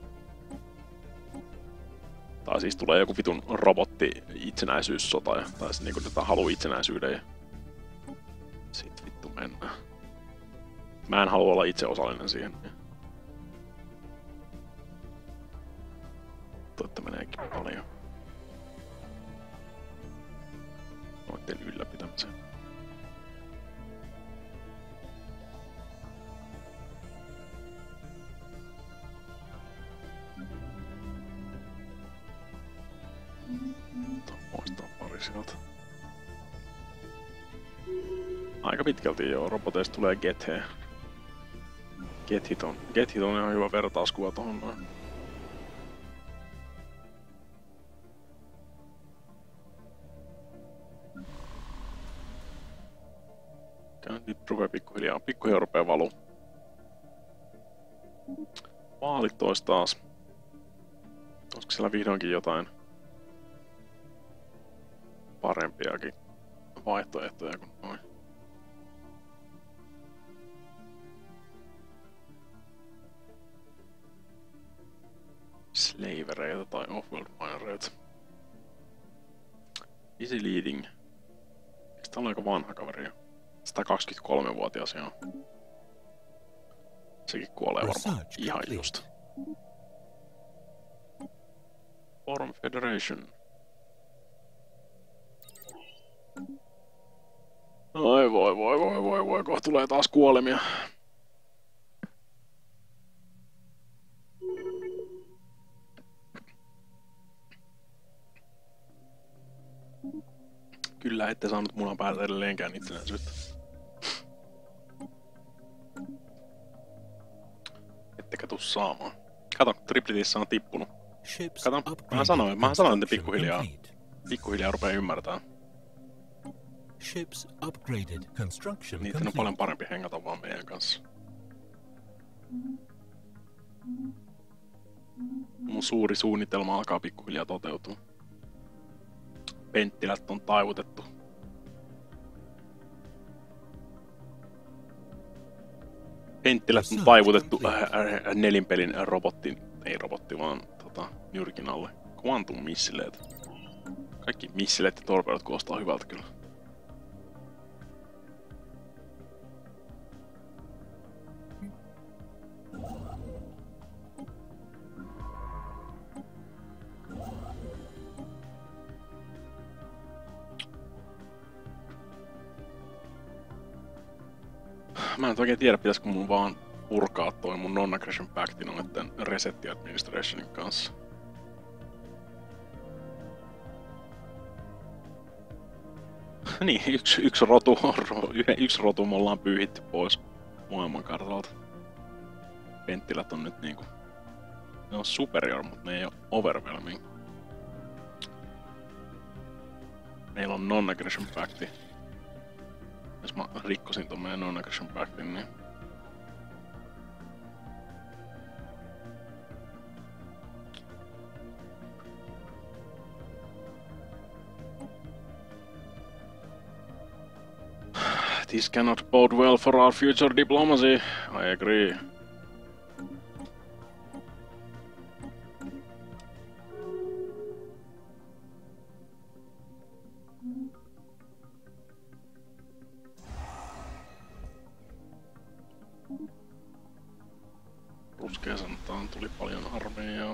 Tai siis tulee joku vitun robotti itsenäisyyssota, ja, tai siis niinku tätä haluu itsenäisyyden, ja sit vittu mennään. Mä en halua olla itse osallinen siihen. Toivottavasti meneekin paljon. Noitten ylläpitämiseen. Muistaa pari sieltä. Aika pitkälti joo, roboteista tulee Gethe. Gethit on, Gethit on ihan hyvä vertauskuva tohon noin. Nyt rupeaa pikkuhiljaa, pikkuhiljaa rupeaa valuu. Vaalit ois taas. Olisiko siellä vihdoinkin jotain parempiakin vaihtoehtoja kuin noin? Slavereita tai off-world minereita. Easy leading. Sitä on aika vanha kaveri jo. sata kaksikymmentäkolme-vuotias joo. Sekin kuolee varmaan ihan just. Forum Federation. Ai voi voi voi voi voi, kohta tulee taas kuolemia. Kyllä ette saanut munan päältä edelleenkään itsenäisyyttä. Ettekä tuu saamaan. Kato, Tripletissä on tippunut. Kato, mä sanoin, mä sanoin, että pikkuhiljaa, pikkuhiljaa rupeaa ymmärtää. Ships upgraded. Construction Niiden on paljon parempi hengata vaan meidän kanssa. Mun suuri suunnitelma alkaa pikkuhiljaa toteutua. Penttilät on taivutettu. Penttilät on taivutettu äh, äh, nelinpelin robotti, ei robotti vaan tota, nyrkin alle. Quantum missileet. Kaikki missileet ja torpedot kuulostaa hyvältä kyllä. Mä en oikein tiedä, pitäisikö mun vaan purkaa toi mun non-aggression pactin noitten resetti administrationin kanssa. Niin, yksi, yksi, rotu, yksi rotu me ollaan pyyhitty pois maailmankartalta. Penttilät on nyt niinku... Ne on superior, mutta ne ei oo overwhelming. Meillä on non-aggression pacti. Jos mä rikkosin ton meidän non-aggression pactin, niin... This cannot bode well for our future diplomacy. I agree. Ruskeasantaan tuli paljon armeijaa.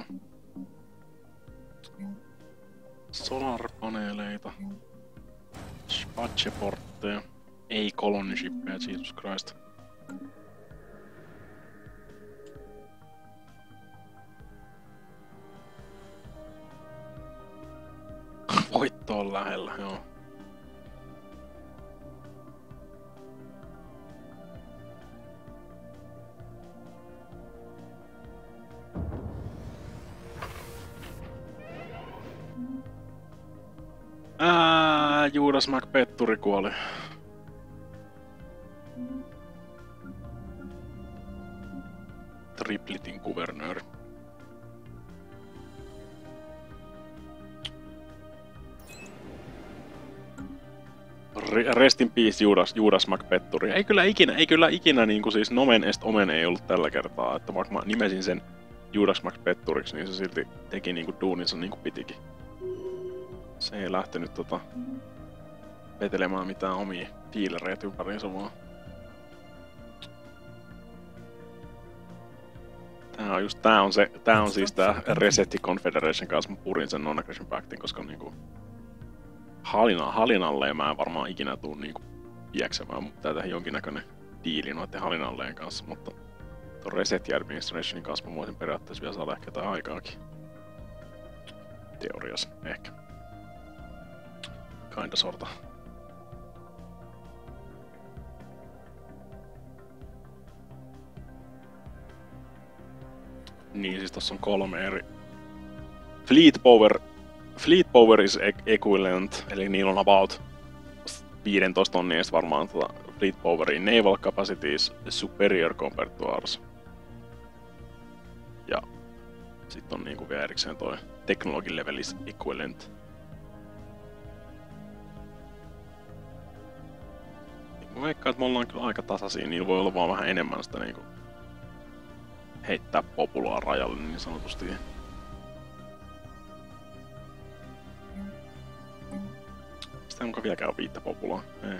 Solar-paneeleita. Spatcheportteja. Ei colony-shippeja, Jesus Christ. Voitto on lähellä, joo. Ää, Judas McPetturi kuoli. Tripletin kuvernööri. Rest in peace Judas, Judas McPetturi. Ei kyllä ikinä, ei kyllä ikinä niinku siis nomen est omen ei ollut tällä kertaa, että vaikka mä nimesin sen Judas McPetturiksi, niin se silti teki niinku duuninsa niinku pitikin. Se ei lähtenyt tota vetelemään mitään omia fiilereitä ympäriinsä vaan. Tää on just, tää on se, tää on siis tää Resetti Confederation kanssa, mä purin sen non-aggression pactin, koska niinku halina, halinalleen mä en varmaan ikinä tuu niinku iäksemään, mutta tää tehdä jonkinnäköinen diili noitten halinalleen kanssa, mutta ton Resetti Administrationin kanssa mä voisin periaatteessa vielä saada ehkä jotain aikaakin. Teoriassa, ehkä. Kinda sorta. Niin, siis tossa on kolme eri. Fleet Power. Fleet Power is equivalent, eli niillä on about viisitoista tonnia varmaan tota Fleet Powerin Naval Capacity is superior compared to ours. Ja sit on niinku vielä erikseen toi Technology Level is equivalent. Mä veikkaan, että me ollaan kyllä aika tasaisia, niillä voi olla vaan vähän enemmän sitä niinku heittää populaa rajalle niin sanotusti. Sitä onko vieläkään viittä populaa? Ei.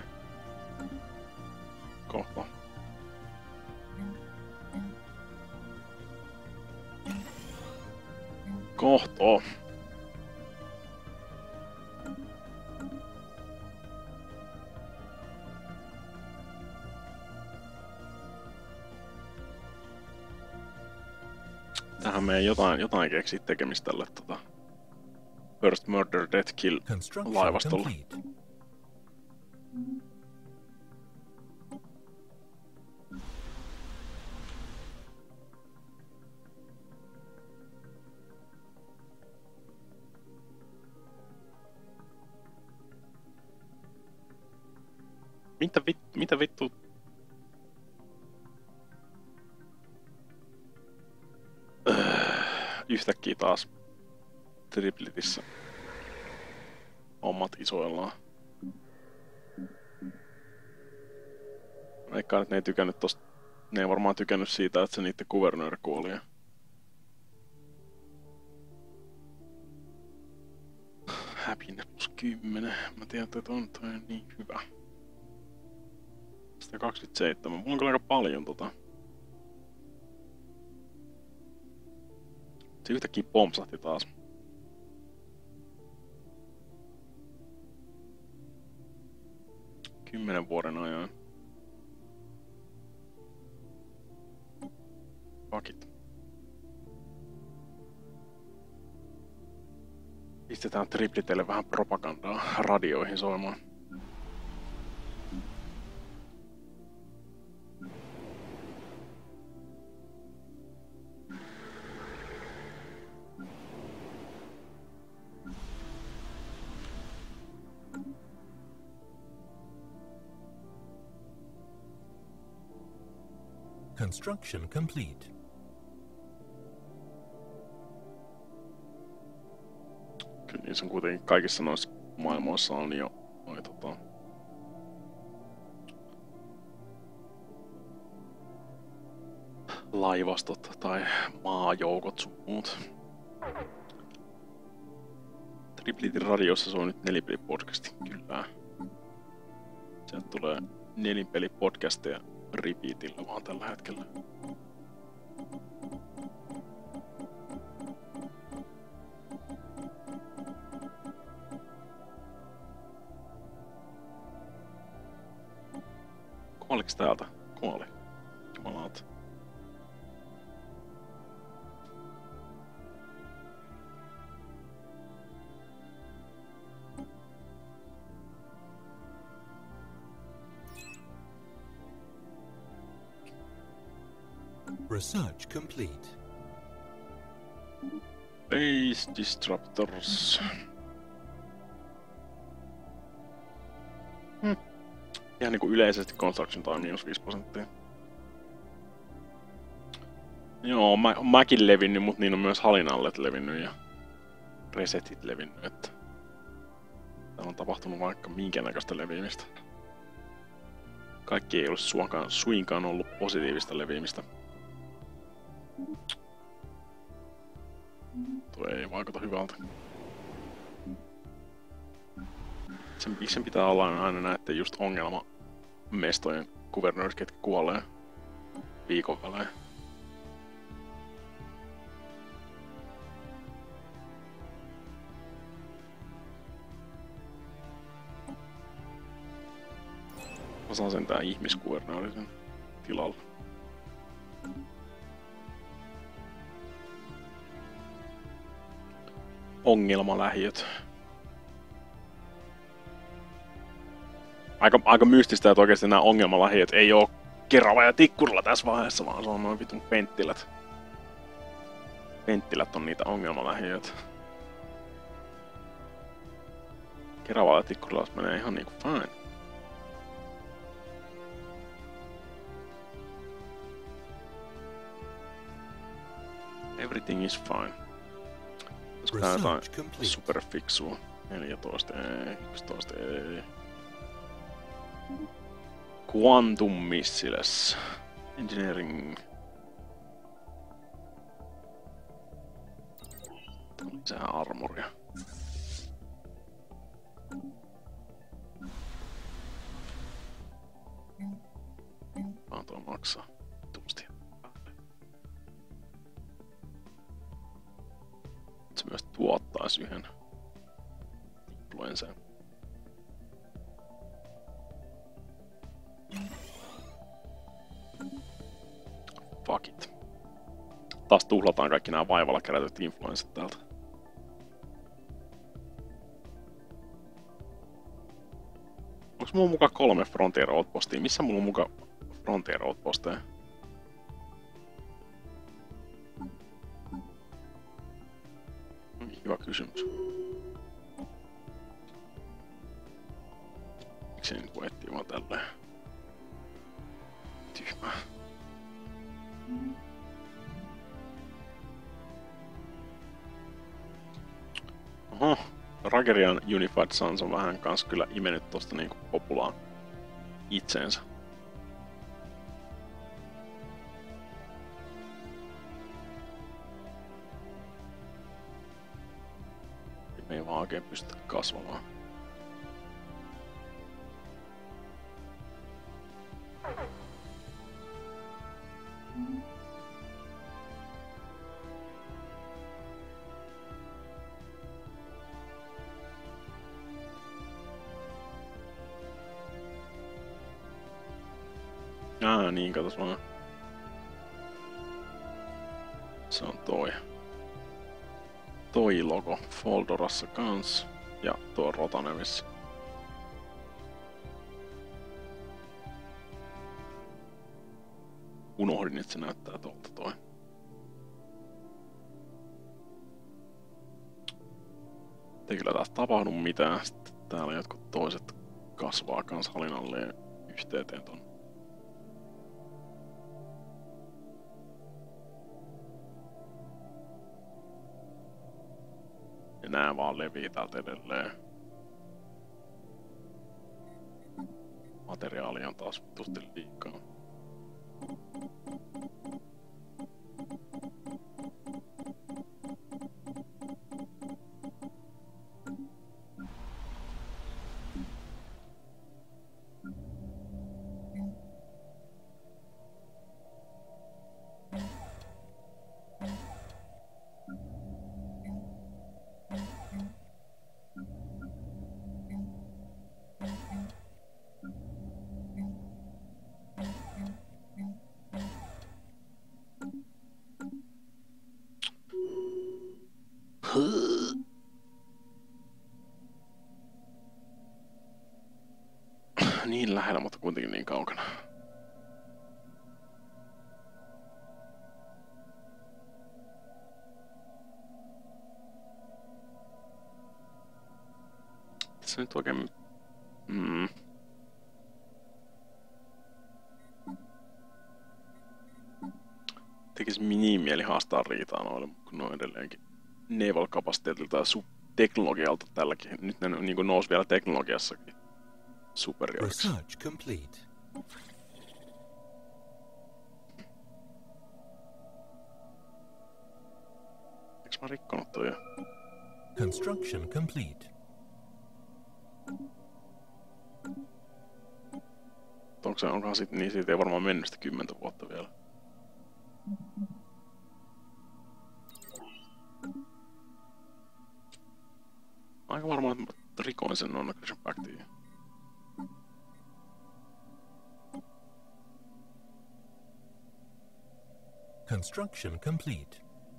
Kohta. Kohto. Tähän meidän jotain, jotain keksiä tekemistä tälle tota First Murder Death Kill laivastolle. Mitä, vit, mitä vittu? Yhtäkkiä taas Tripletissä hommat isoillaan. Veikkaan, että ne ei tykännyt tosta. Ne ei varmaan tykännyt siitä, että se niitten kuvernööri kuoli. Happiness plus kymmenen. Mä tiedän, että on toi niin hyvä. sata kaksikymmentäseitsemän. Mulla on kyllä aika paljon tota. Se yhtäkkiä pompsahti taas. Kymmenen vuoden ajan. Pakit. Pistetään Triplitelle vähän propagandaa radioihin soimaan. Construction complete. Kyllä niissä on kuitenkin kaikissa noissa maailmoissa on jo noi, tota, laivastot tai maajoukot sun muut. Triplitin radiossa soi nyt nelipelipodcasti, kyllä. Sieltä tulee nelinpelipodcasteja repeatillä vaan tällä hetkellä. Kuoliks täältä? Kuoli. Jumalauta. Research complete. Base disruptors. Hmm. Ihan niinku yleisesti construction time miinus viisi prosenttia. Joo, mä, mäkin levinnyt, mut niin on myös halinallet levinnyt ja resetit levinnyt, että täällä on tapahtunut vaikka minkä näköistä leviämistä. Kaikki ei ole suinkaan, suinkaan ollut positiivista leviämistä. Tuo ei vaikuta hyvältä. Sen, sen pitää olla aina näette just ongelma mestojen kuvernöörit, ketkä kuolee viikon välein. Mä saan sen tää ihmiskuvernaarisen tilalla. Ongelmalähiöt. Aika, aika mystistä, että oikeesti nämä ongelmalähiöt ei oo Kerava ja Tikkurilla tässä vaiheessa, vaan se on noin vitun penttilät. Penttilät on niitä ongelmalähiöitä. Keravalla ja Tikkurilla menee ihan niinku fine. Everything is fine. Olisiko tää jotain superfiksua? neljätoista ei, yksitoista ei. Quantum Missiles. Engineering. Lisää armoria. Vaan tuo maksaa. Tuusti. Se myös tuottaisi yhden influensan. Fuck it. Taas tuhlataan kaikki nämä vaivalla kerätyt influenssat täältä. Onks mulla mukaan kolme Frontier Outpostia? Missä mulla on mukaan Frontier Outposteja? Hyvä kysymys. Miksi ei nyt voi etsiä vaan tälleen? Tyhmää. Oho, Ragerian Unified Suns on vähän kans kyllä imennyt tosta niinku populaan itseensä. Me ei vaan oikein pystytä kasvamaan. Aa, niin, katos vaan. Se on toi. Toi logo Foldorassa kans. Ja tuo Rotanemissä. Unohdin, että se näyttää tuolta toi. Ei kyllä taas tapahdu mitään. Sitten täällä jotkut toiset kasvaa kans halinalleen yhteyteen ton. Ja nää vaan levii täältä edelleen. Materiaali on taas vitusti liikaa. Niin lähellä, mutta kuitenkin niin kaukana. Tässä nyt oikein... Mm. Tekis niin mieli haastaa riitaa noille, kun ne on edelleenkin naval-kapasiteetilta ja teknologialta tälläkin. Nyt ne niin nousi vielä teknologiassakin superioriksi. Research complete. Eiks mä rikkonut toi jo? Construction complete. Onko se, onkohan sit, niin siitä ei varmaan mennyt sitä kymmentä vuotta vielä. Aika varmaan, että mä rikoin sen non-aggression pactiin. Construction complete.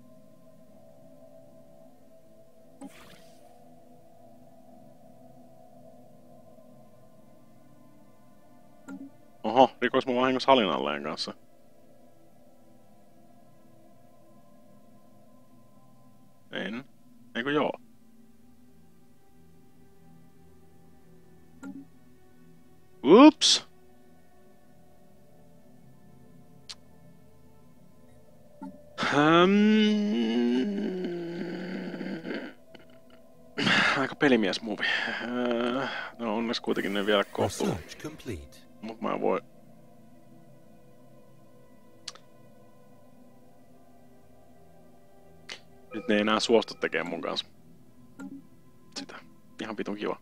Oho, rikois mun vahingossa Halinalleen kanssa. En. Eikö joo? Ups! Um, aika pelimies muvi. Uh, no onneksi kuitenkin ne vielä kohtuu. Mut mä voin... Nyt ne ei enää suostu tekemään mun kanssa sitä. Ihan vitun kiva.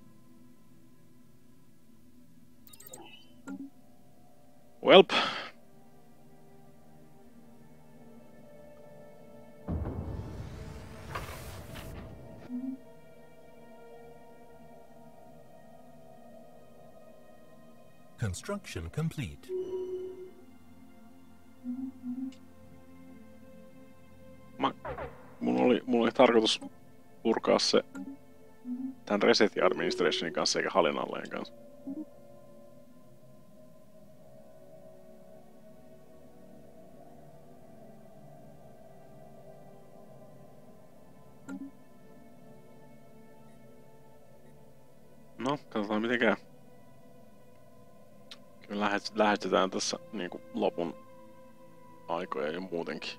Welp. Construction complete. Mä, mulla oli, mulla oli tarkoitus purkaa se tän Reset Administrationin kanssa eikä Halinalleen kanssa. No, katsotaan miten käy. Kyllä lähestytään tässä niinku lopun aikoja jo muutenkin.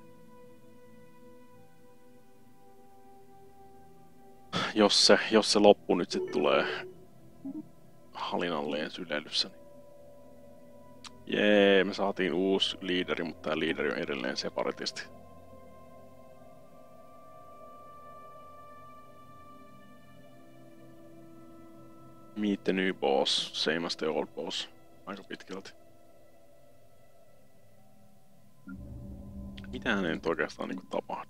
Jos se, jos se loppu nyt sit tulee Halinalleen sylelyssä, niin... Jee, me saatiin uusi liideri, mutta tää liideri on edelleen separatisti. Meet the new boss, same as the old boss. Aika pitkälti. Mitähän ei nyt oikeastaan niinku tapahdu?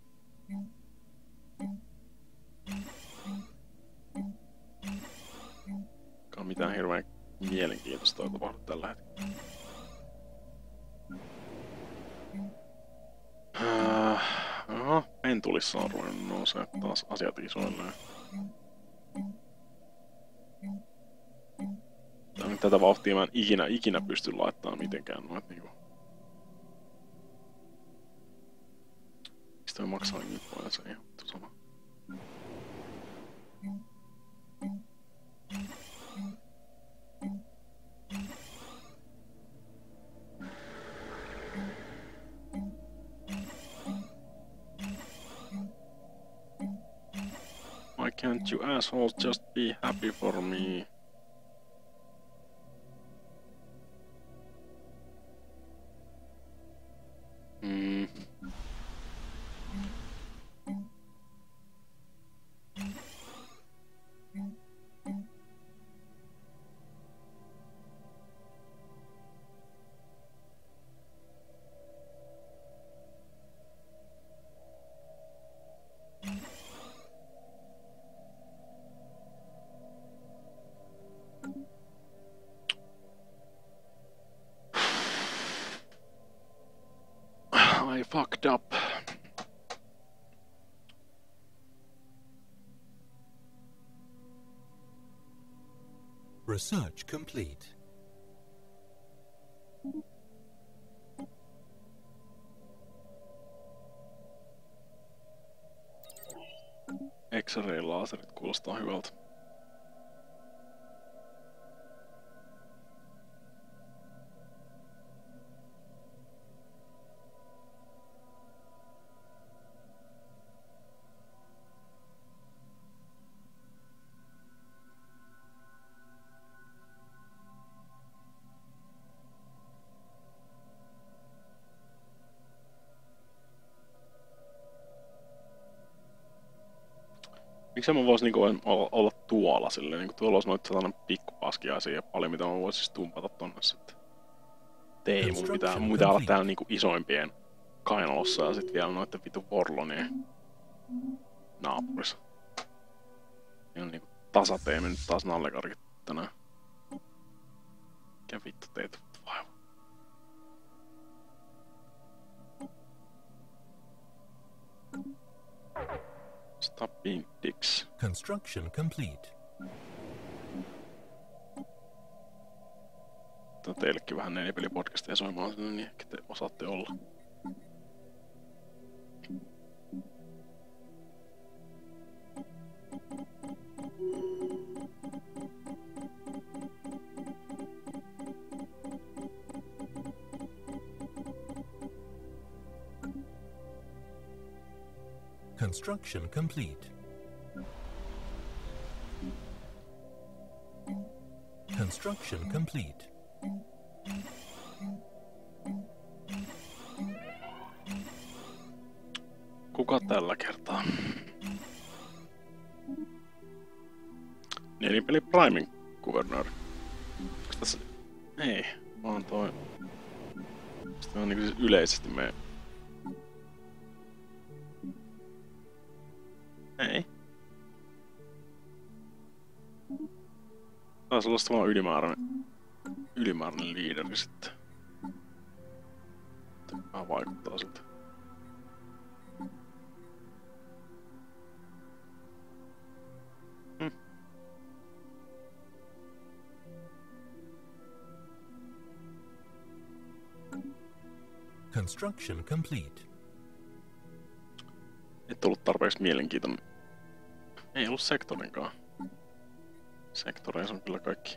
Eikä mitään hirveän mielenkiintoista ei tapahdu tällä hetkellä. Uh, Oho, Pentulissa on ruvennut nousee taas asiat isoilleen. Tätä vauhtia mä en ikinä, ikinä pysty laittamaan mitenkään noit niinku. Mistä me maksaa niin paljon, se on ihan sama. Why can't you assholes just be happy for me? Mm. I fucked up. Research complete. X-ray laserit kuulostaa hyvältä. Miksi mä vois niinku olla, olla tuolla silleen, niinku tuolla olisi noita sellainen pikkupaskiaisia ja paljon mitä mä vois siis tumpata tonne sitten. Ei, mun pitää, mun pitää olla täällä niinku isoimpien kainalossa ja sit vielä noitten vitu Vorlonien naapurissa. Ihan niinku tasateemme nyt taas nallekarkit tänään. Mikä vittu teitä vaiva? Stop being dicks. Construction complete. Tämä on teillekin vähän nelipelipodcastia soimaan sinne, niin ehkä te osaatte olla. Construction complete. Construction complete. Kuka tällä kertaa? Nelipeli Primin Governor. Onks tässä... Ei, vaan toi... Sitten on niinku siis yleisesti me... Ei. Taisi olla sitten vaan ylimääräinen... Ylimääräinen liideri sitten. Vähän vaikuttaa siltä. Hmm. Construction complete. Et ollut tarpeeksi mielenkiintoinen. Ei ollut sektorinkaan. Sektoreissa on kyllä kaikki.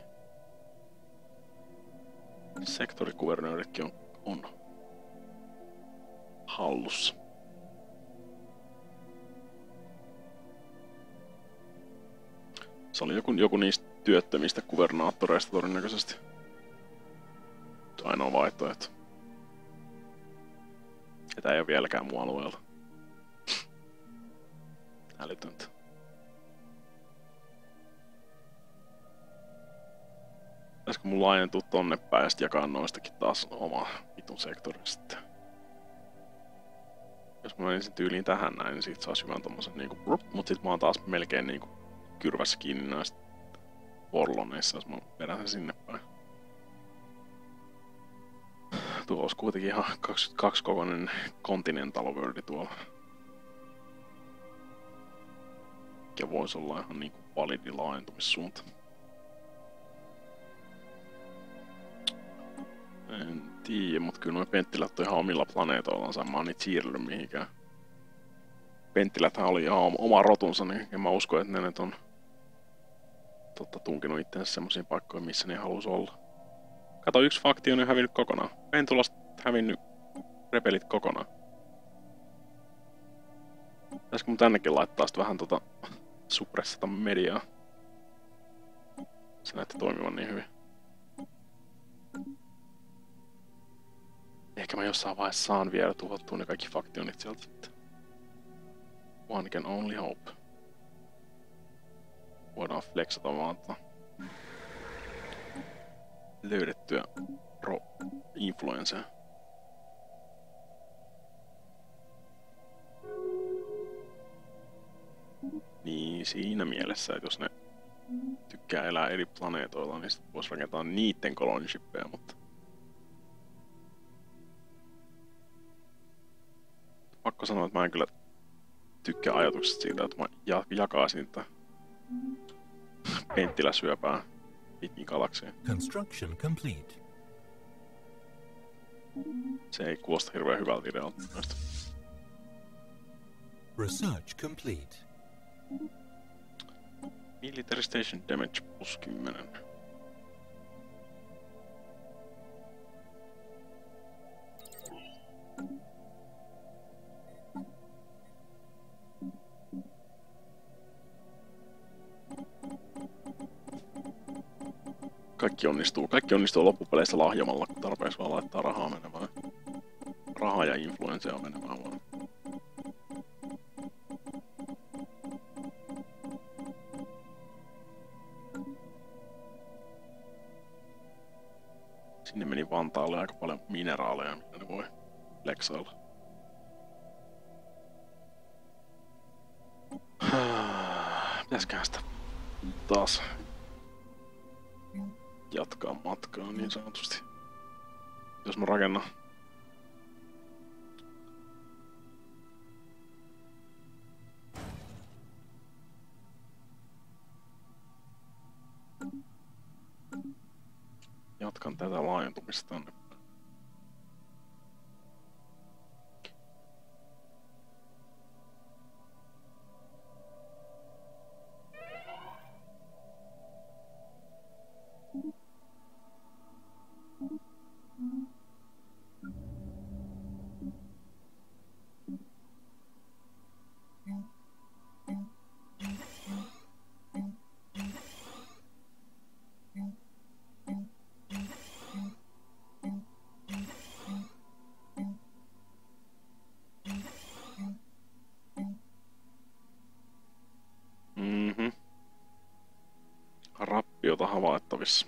Sektorikuvernööritkin on, on hallussa. Se oli joku, joku niistä työttömistä kuvernaattoreista todennäköisesti. Ainoa vaihtoehto. Että ei ole vieläkään muu alueella. Älytöntä. Pitäisikö mun laajentua tonne päin ja sit jakaa noistakin taas oma vitun sektori sitten. Jos mä menisin tyyliin tähän näin, niin siitä saisi hyvän tommosen niinku blup, mut sit mä oon taas melkein niinku kyrvässä kiinni näistä porloneissa, jos mä vedän sen sinne päin. Tuo olisi kuitenkin ihan kaksikymmentäkaksi kokoinen Continental World tuolla. Ja voisi olla ihan niinku validi laajentumissuunta. En tiedä, mut kyllä noi penttilät on ihan omilla planeetoillansa, mä oon niitä siirrellyt mihinkään. Penttiläthän oli ihan oma rotunsa, niin en mä usko, että ne nyt on totta tunkinut itsensä semmoisiin paikkoihin, missä ne halus olla. Kato, yksi faktio on hävinnyt kokonaan. Pentulasta hävinnyt repelit kokonaan. Pitäisikö mun tännekin laittaa sit vähän tota suppressata mediaa? Se näytti toimivan niin hyvin. Ehkä mä jossain vaiheessa saan vielä tuhottua ne kaikki faktionit sieltä sitten. One can only hope. Voidaan flexata vaan tota löydettyä pro-influenceja. Niin siinä mielessä, että jos ne tykkää elää eri planeetoilla, niin sitten voisi rakentaa niitten colony-shippeja, mutta... Pakko sanoa, että mä en kyllä tykkää ajatuksesta siitä, että mä jakaisin tätä penttiläsyöpää pitkin galaksia. Construction complete. Se ei kuulosta hirveän hyvältä idealta. Research complete. Military Station Damage plus kymmenen. Kaikki onnistuu. Kaikki onnistuu loppupeleissä lahjomalla, kun tarpeeksi vaan laittaa rahaa menemään. Rahaa ja influenssia menemään vaan. Sinne meni Vantaalle aika paljon mineraaleja, mitä ne voi leksailla. Pitäisköhän sitä taas jatkaa matkaa niin sanotusti. Jos mä rakennan Yorkista tonne. Mhm. Rappiota havaittavissa.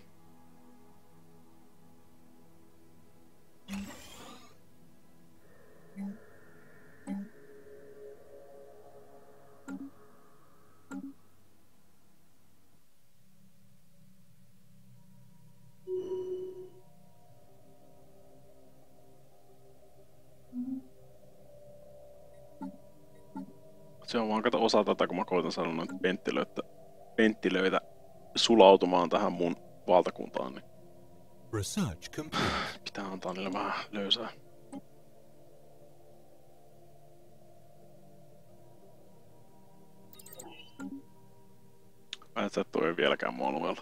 Se on vaan kato osa tätä, kun mä koitan saada noita penttilöitä, penttilöitä sulautumaan tähän mun valtakuntaan, niin Research complete. pitää antaa niille vähän löysää. Mä en sä toi ei vieläkään mun alueella.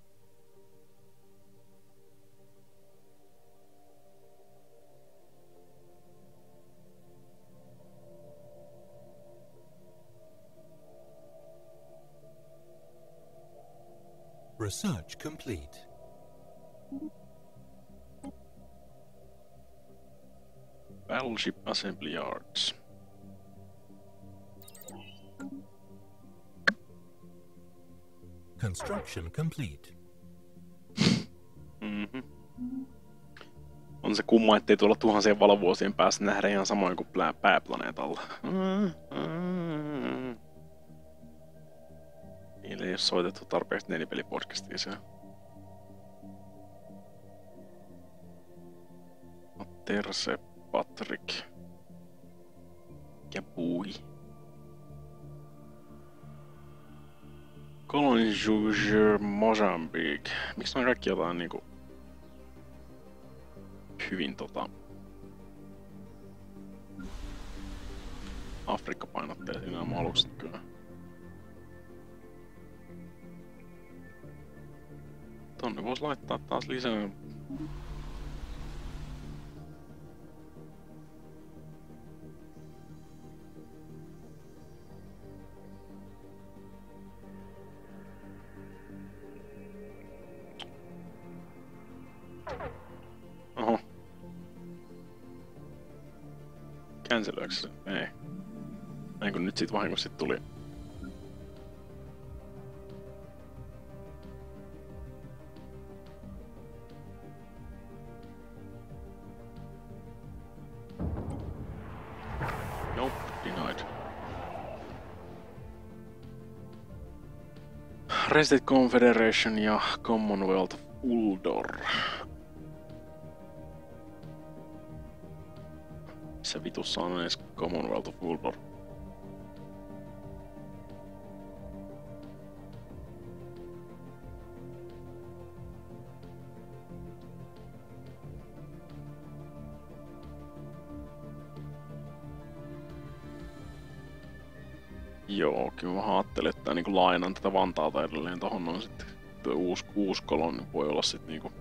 Research complete. Battleship Assembly Yards. Construction complete. Mhm. On se kumma, ettei tuolla tuhansien valovuosien päässä nähdä ihan samoin kuin plää- pääplaneetalla. Niille ei ole soitettu tarpeeksi nelipelipodcastia siellä. Terse, Patrick. Ja Bui. Colony Juge Mozambique. Miksi on kaikki jotain niinku hyvin tota Afrikka-painotteisia nämä alukset kyllä. Tonne vois laittaa taas lisää. Oho. Canceloiksi se? Ei. Näin kun nyt sit vahingossa sit tuli. Nope, denied. Rested Confederation ja Commonwealth of Uldor. Missä vitussa on edes Commonwealth of Uldor? Joo, kyllä mä ajattelin, että niinku lainan tätä Vantaalta edelleen tohon noin sitten. Tuo uusi, uusi kolonni voi olla sit niinku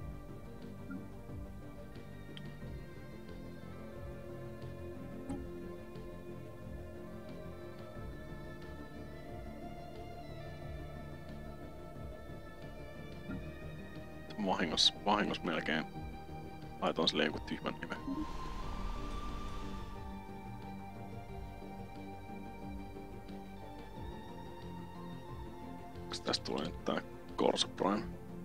Vahingos, vahingos melkein laitoin sille joku tyhmän nimen. Onks tästä tulee nyt tää Corsa Prime?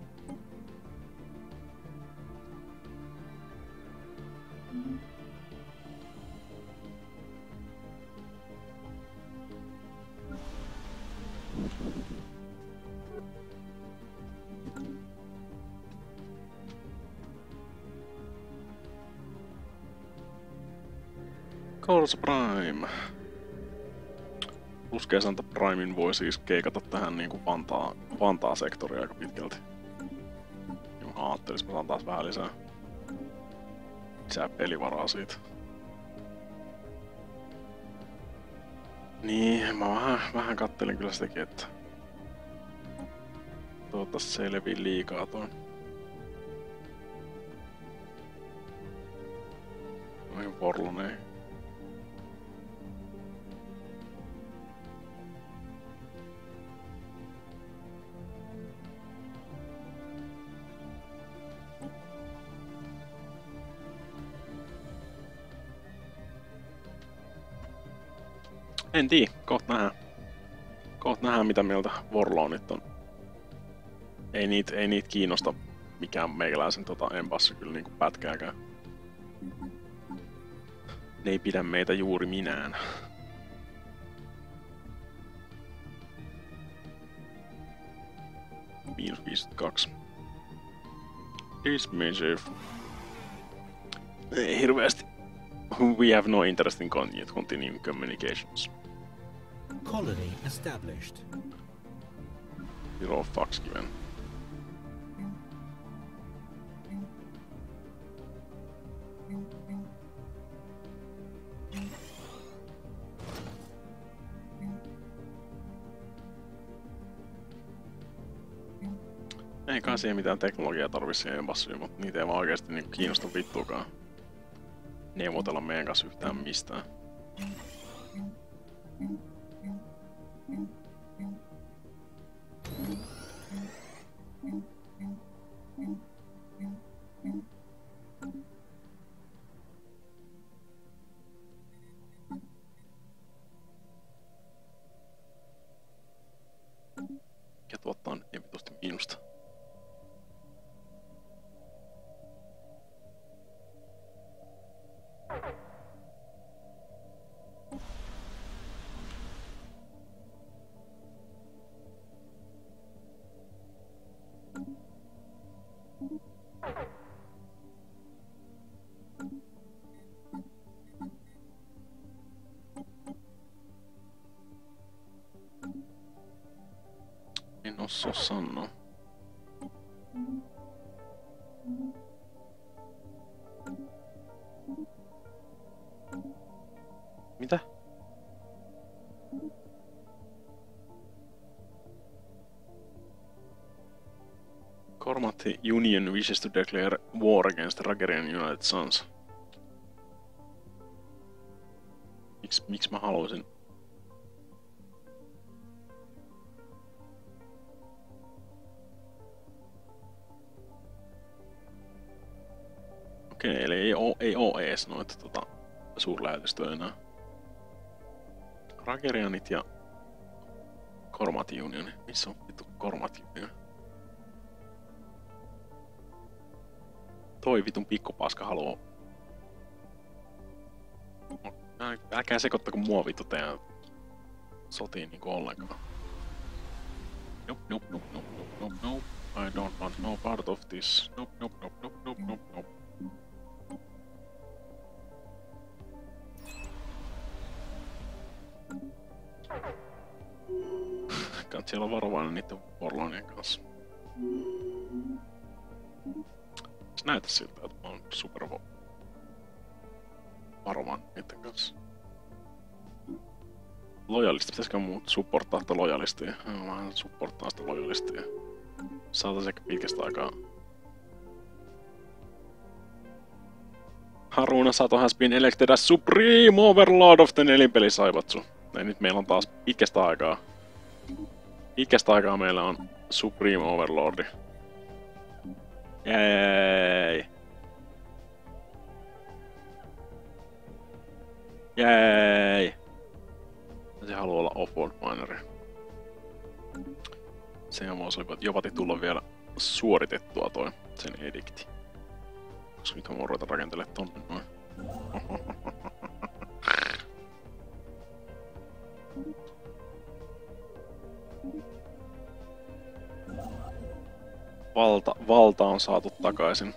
Corsa Prime. Luskea Santa Primein voi siis keikata tähän niinku Vantaa, Vantaa sektoria aika pitkälti. Mä ajattelis, mä saan taas vähän lisää. Lisää pelivaraa siitä. Niin, mä vähän, vähän kattelin kyllä sitäkin, että toivottavasti se ei levi liikaa toi. Noihin vorloneihin. En tiedä, kohta nähdään. Kohta nähdään mitä mieltä Warloonit on. Ei niitä ei niit kiinnosta mikään meikäläisen tota empassa kyllä niinku pätkääkään. Ne ei pidä meitä juuri minään. miinus viisikymmentäkaksi. Dismissive. Ei hirveästi. We have no interest in continuing communications. Colony established. Zero fucks given. Ei kai siihen mitään teknologiaa tarvitse siihen empassyyn, mutta niitä ei vaan oikeesti niinku kiinnosta vittuakaan neuvotella meidän kanssa yhtään mistään. Ja tuottaa niin vitusti miinusta. En osaa sanoa. Mitä? Kormatti Union wishes to declare war against Ragerian United Sons. Miks, miksi mä haluaisin? Okei, eli ei oo, ei oo ees noita tota, suurlähetystöjä enää. Ragerianit ja Kormatti Union. Missä on vittu Kormatti Union? Toi vitun pikkupaska haloo. Älkää sekoittako mua vittu teidän sotiin niinku ollenkaan. Nope, nope, nope, nope, nope, nope, nope. I don't want no part of this. Nope, nope, nope, nope, nope, nope, nope. Kannat siellä olla varovainen niitten Warloonien kanssa. Se näytä siltä, että mä oon super varovainen niitten kanssa. Lojalisti, pitäisikö muut supporttaa sitä lojalistia? Mä vähän supporttaa sitä lojalistia. Saatais ehkä pitkästä aikaa. Haruna Sato has been elected as Supreme Overlord of the Nelinpelisaivatsu. Ja nyt meillä on taas pitkästä aikaa. Pitkästä aikaa meillä on Supreme Overlordi. Jei. Jei. Se haluaa olla Offworld Mineri. Sehän voisi jopa tulla vielä suoritettua toi sen edikti. Koska nyt on ruveta rakentelemaan tonne noin. Valta, valta on saatu takaisin.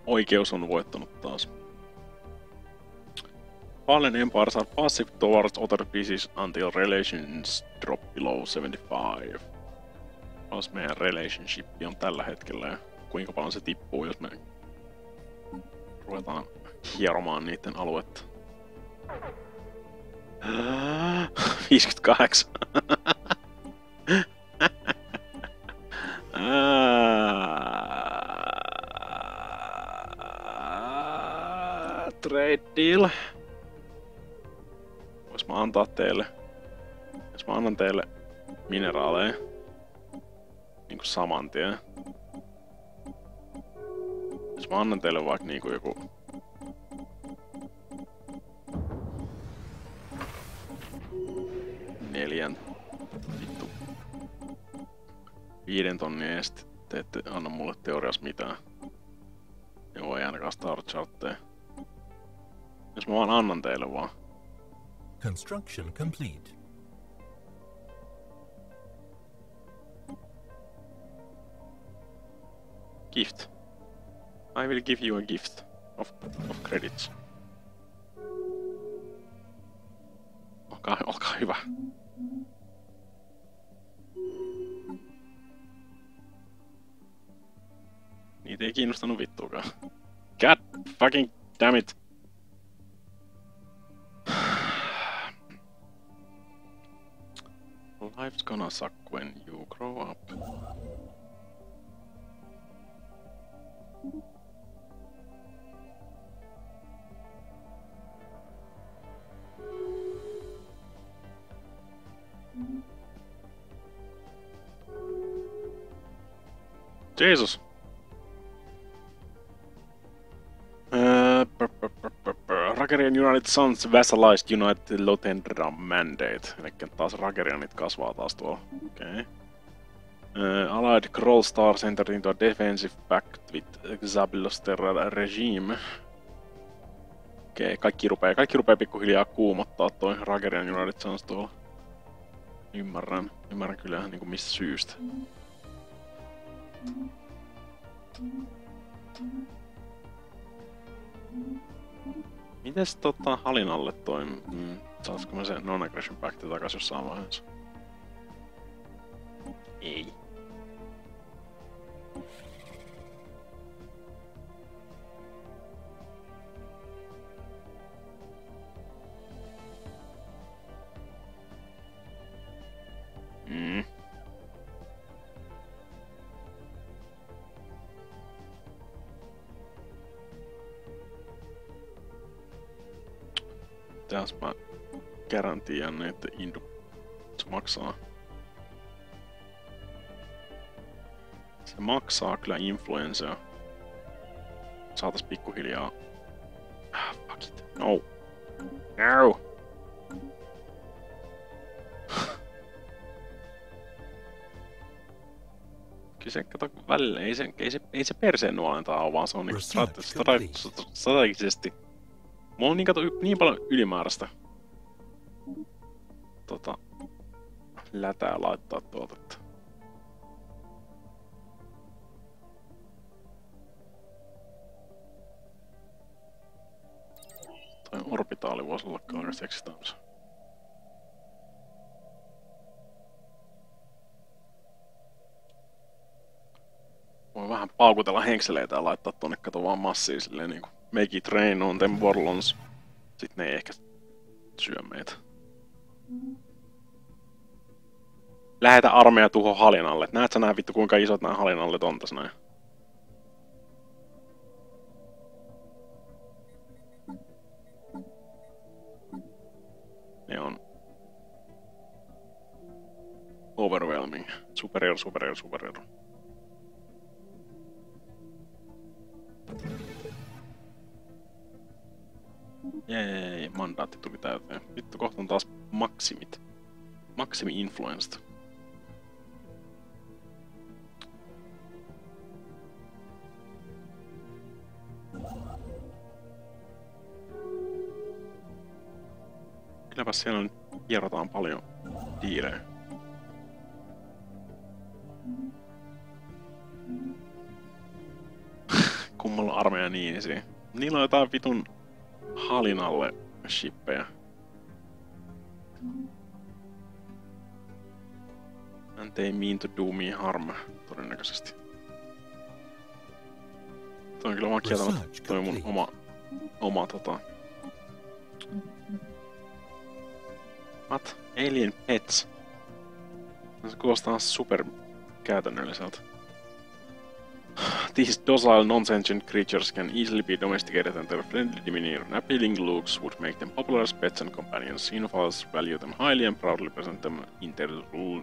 oikeus on voittanut taas. Fallen empires are passive towards other pieces until relations drop below seventy-five. Jos meidän relationship on tällä hetkellä ja kuinka paljon se tippuu, jos me ruvetaan hieromaan niiden aluetta. viisikymmentäkahdeksan. Trade deal. Vois mä antaa teille, jos mä annan teille mineraaleja niinku saman tien. Jos mä annan teille vaikka niinku joku neljän vittu viiden tonnin eest, te ette anna mulle teoriassa mitään. Joo, ei ainakaan Star Chartteja. Jos mä vaan annan teille vaan. Construction complete. Gift. I will give you a gift of, of credits. Olkaa, olkaa hyvä. Niitä ei kiinnostanut vittuakaan. God fucking damn it. Life's gonna suck when you grow up. Jesus. Ragerian United Sons vassalized United Lothendra mandate. Elikkä taas Ragerianit kasvaa taas tuolla. Okei. Okay. Uh, Allied Kroll Stars entered into a defensive pact with Xabilos Terra regime. Okei, okay, kaikki rupee, kaikki rupee pikkuhiljaa kuumottaa toi Ragerian United Sons tuolla. Ymmärrän, ymmärrän kyllä niinku mistä syystä. Mites tota Halinalle toi, mm, saatko mä sen non-aggression pact takas jossain vaiheessa? Ei. Mm. Mitäs mä garantian, että Indu se maksaa? Se maksaa kyllä influenssia. Saatais pikkuhiljaa. Ah, fuck it. No. No. Kyllä se, kato, välillä ei se, ei se, ei se perseen nuolentaa ole, vaan se on niinku strategisesti. Mulla on niin, kato, niin paljon ylimääräistä tota, lätää laittaa tuotetta. Toi orbitaali voisi olla aika seksitänsä. Voi vähän paukutella henkseleitä ja laittaa tonne kato vaan massiin silleen niinku make it rain on them warlons. Sit ne ei ehkä syö meitä. Lähetä armeija tuho Halinalle. Näet sä nää vittu kuinka isot nää Halinallet on tässä näin? Ne on overwhelming. Superior, superior, superior. Jee, mandaatti tuli täyteen. Vittu, kohta on taas maksimit. Maksimi influenced. Kylläpä siellä nyt hierotaan paljon diilejä. kummalla armeija niinisiä. Niillä on jotain vitun halinalle shippejä. And they mean to do me harm, todennäköisesti. Toi on kyllä vaan kieltämättä toi mun oma, oma tota... What? Alien Pets? Se kuulostaa super käytännölliseltä. These docile, non-sentient creatures can easily be domesticated and their friendly demeanor and appealing looks would make them popular as pets and companions. Xenophiles value them highly and proudly present them in their rule.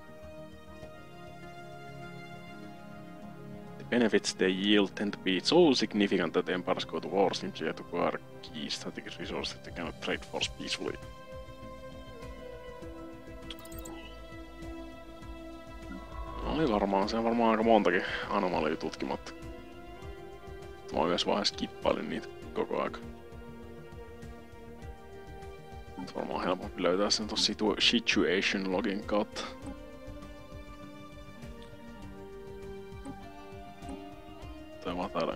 The benefits they yield tend to be so significant that empires go to war simply to acquire key strategic resources that they cannot trade for peacefully. Oli varmaan, se on varmaan aika montakin anomalia tutkimatta. Mä yhdessä vaiheessa skippailin niitä koko aika. Se varmaan helpompi löytää sen tuossa situation login kautta. Tai vaan täällä.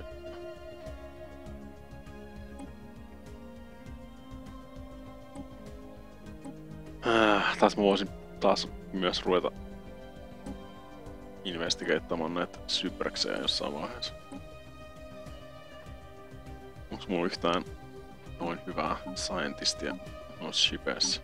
Äh, taas mä voisin taas myös ruveta investigeittamaan näitä sypräksejä jossain vaiheessa. Onks mulla yhtään noin hyvää scientistia noissa shipeissä?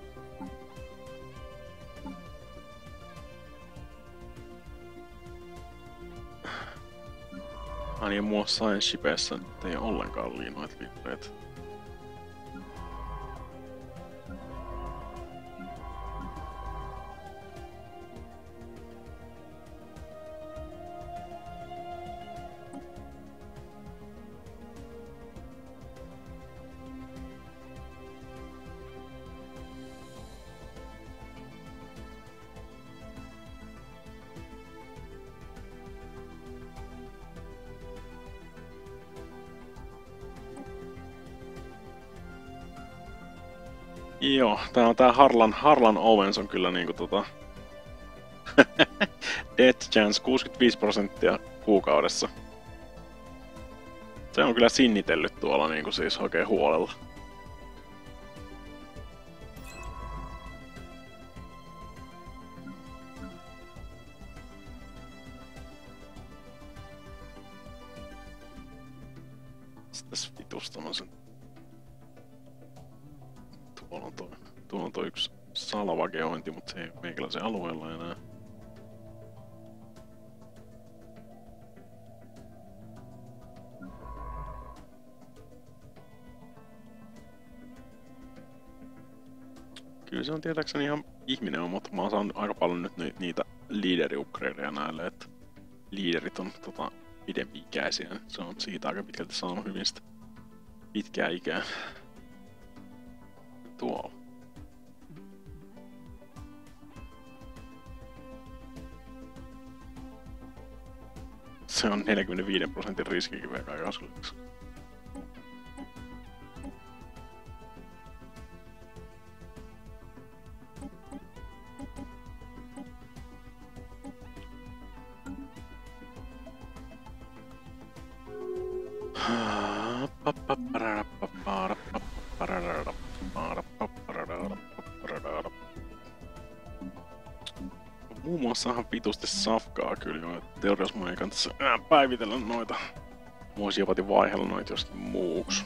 Ai niin, mulla science shipeissä ei oo ollenkaan liinoita liitteitä. Joo, tää on tää Harlan, Harlan Owens on kyllä niinku tota... Death chance kuusikymmentäviisi prosenttia kuukaudessa. Se on kyllä sinnitellyt tuolla niinku siis oikein huolella. Mistäs vitusta mä sen... Tuolla on toi, tuolla on toi yksi salvageointi, mutta se ei ole meikäläisen alueella enää. Kyllä se on tietääkseni ihan ihminen on, mutta mä oon saanut aika paljon nyt niitä leaderi-upgradeja näille, että leaderit on tota, pidempi-ikäisiä. Se on siitä aika pitkälti saanut hyvin sitä pitkää ikää. Tuolla. Se on neljäkymmentäviisi prosentin riskikiveä kai kasvulliseksi. Muun muassa ihan vitusti safkaa kyllä jo, että teoriassa mun ei kannattaisi päivitellä noita. Voisi jopa vaihella noita joskin muuks.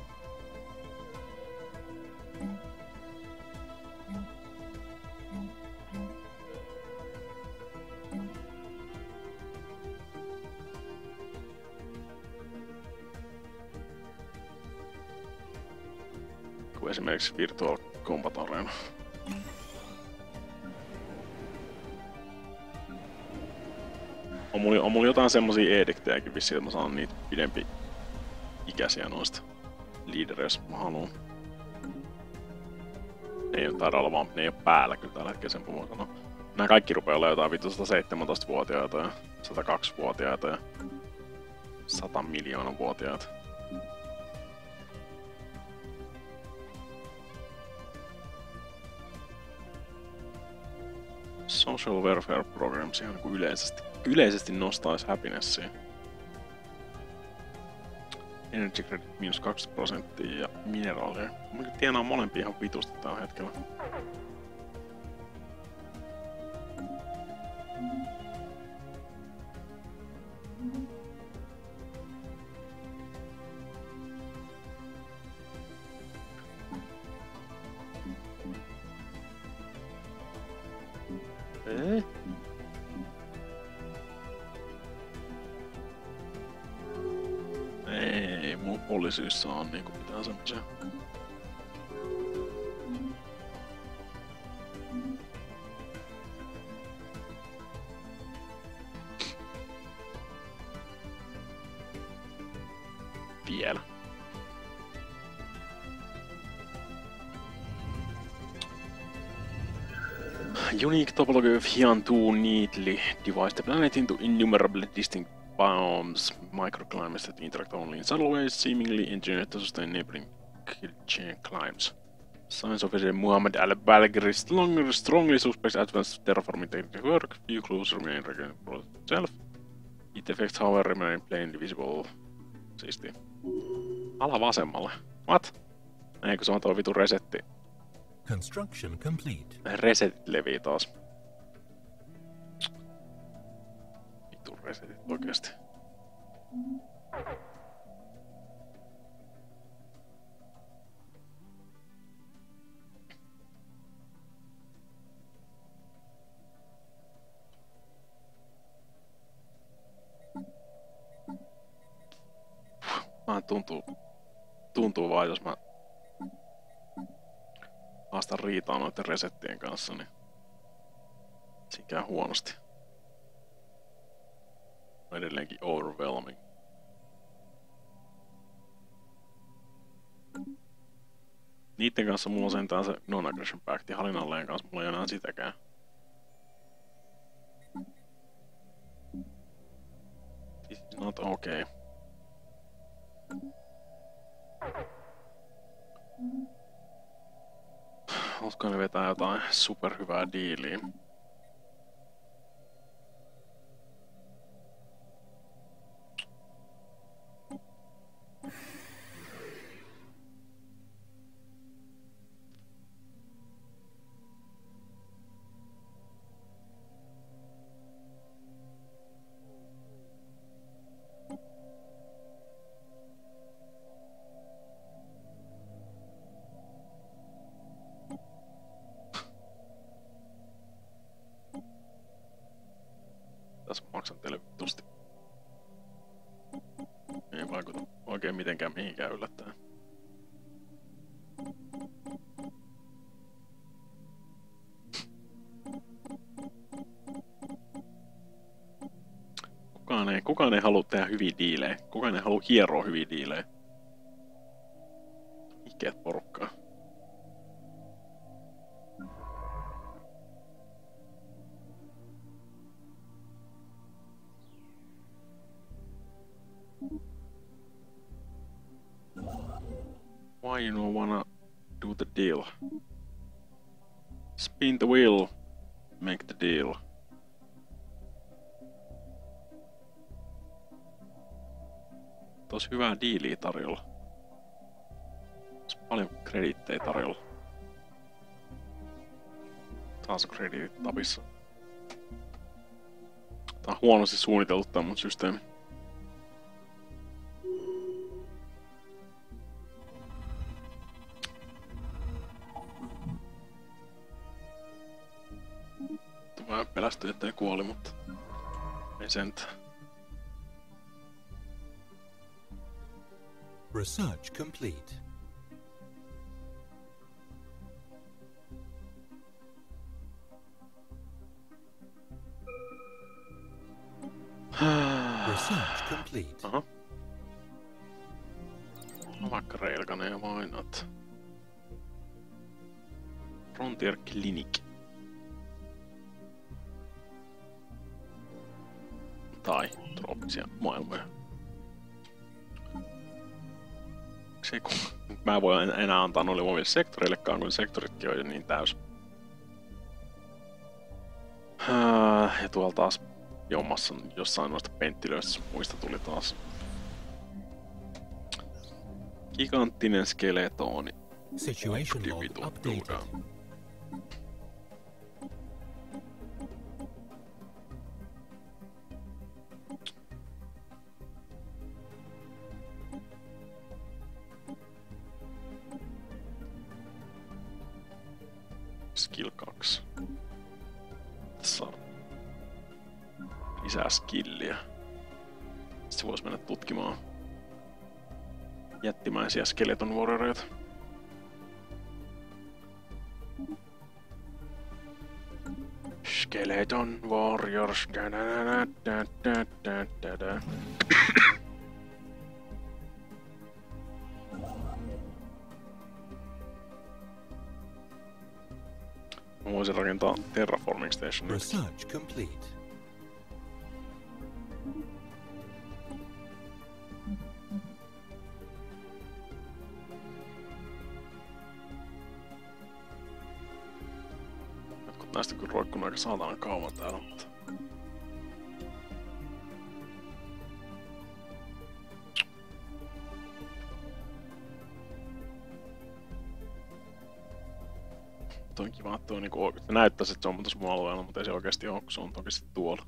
Kuin esimerkiksi Virtual Combat Arena. On mulla, on mulla jotain semmosia ediktejäkin vissiin, että mä saan niitä pidempi ikäisiä noista leadereista, jos mä haluun. Ne ei taida olla vaan, ne ei oo päällä kyllä tällä hetkellä, sen voi sanoa. Nää kaikki rupee olla jotain vittu sata seitsemäntoista-vuotiaita ja sata kaksi-vuotiaita ja sata miljoonaa vuotiaita. Social welfare programs ihan kuin yleisesti, yleisesti nostaisi happinessia. Energy credit miinus kaksikymmentä prosenttia ja mineraaleja. Mä tienaa molempia ihan vitusti tällä hetkellä. Ei. Ei, mun poliisissa on niinku mitään semmosia. Vielä. Unique topology of Hyun two neatly divides the planet into innumerable distinct biomes, microclimates that interact only in subtle ways, seemingly engineered to sustain neighboring chain climbs. Science officer Muhammad al-Balghari strongly suspects advanced terraforming technical work. Few clues remain regarding the project itself. It effects, however, remain plainly visible. Siisti. Ala vasemmalle. What? Eikö se on tuo vitu resetti? Construction complete. Resetit levii taas. Vitu resetit oikeesti. Mä tuntuu, tuntuu vaan, jos mä haastan riitaa noiden resettien kanssa, niin se käy huonosti. On edelleenkin overwhelming. Niitten kanssa mulla on sentään se non-aggression pact, halinalleen kanssa mulla ei enää sitäkään. This is not okay. Olisiko ne vetää jotain superhyvää diiliä? Tässä maksan teille vitusti. Ei vaikuta oikein mitenkään mihinkään yllättäen. Kukaan ei, kukaan ei halua tehdä hyviä diilejä. Kukaan ei halua hieroa hyviä diilejä. Ikeet porukkaa. Why you don't wanna do the deal? Spin the wheel, make the deal. Tos hyvää diiliä tarjolla. Tos paljon krediittejä tarjolla. Taas on krediitit tapissa. Tää on huonosti suunniteltu tää mun systeemi. Mä pelästyin, ettei kuoli, mutta ei sentään. Research complete. Research complete. Aha. No vaikka reilkane ja why not? Frontier Clinic. Tai trooppisia maailmoja. Se, kun mä en voi enää antaa noille omille sektoreillekaan, kun sektoritkin on jo niin täys. Ja tuolla taas jommassa jossain noista penttilöistä muista tuli taas Giganttinen skeletoni. Situation log updated. Skill kaksi. Tässä on lisää skilliä. Sitten voisi mennä tutkimaan jättimäisiä skeleton warrioreita. Skeleton warriors. Da, da, da, da, da, da, da, da. Mä voisin rakentaa terraforming station. Research complete. Jotkut näistä kyllä roikkunut aika saatanan kauan täällä, mutta... Toi on kiva, että toi niinku oikeesti näyttäis, että se on tossa mun alueella, mutta ei se oikeesti oo, kun se on toki sit tuolla.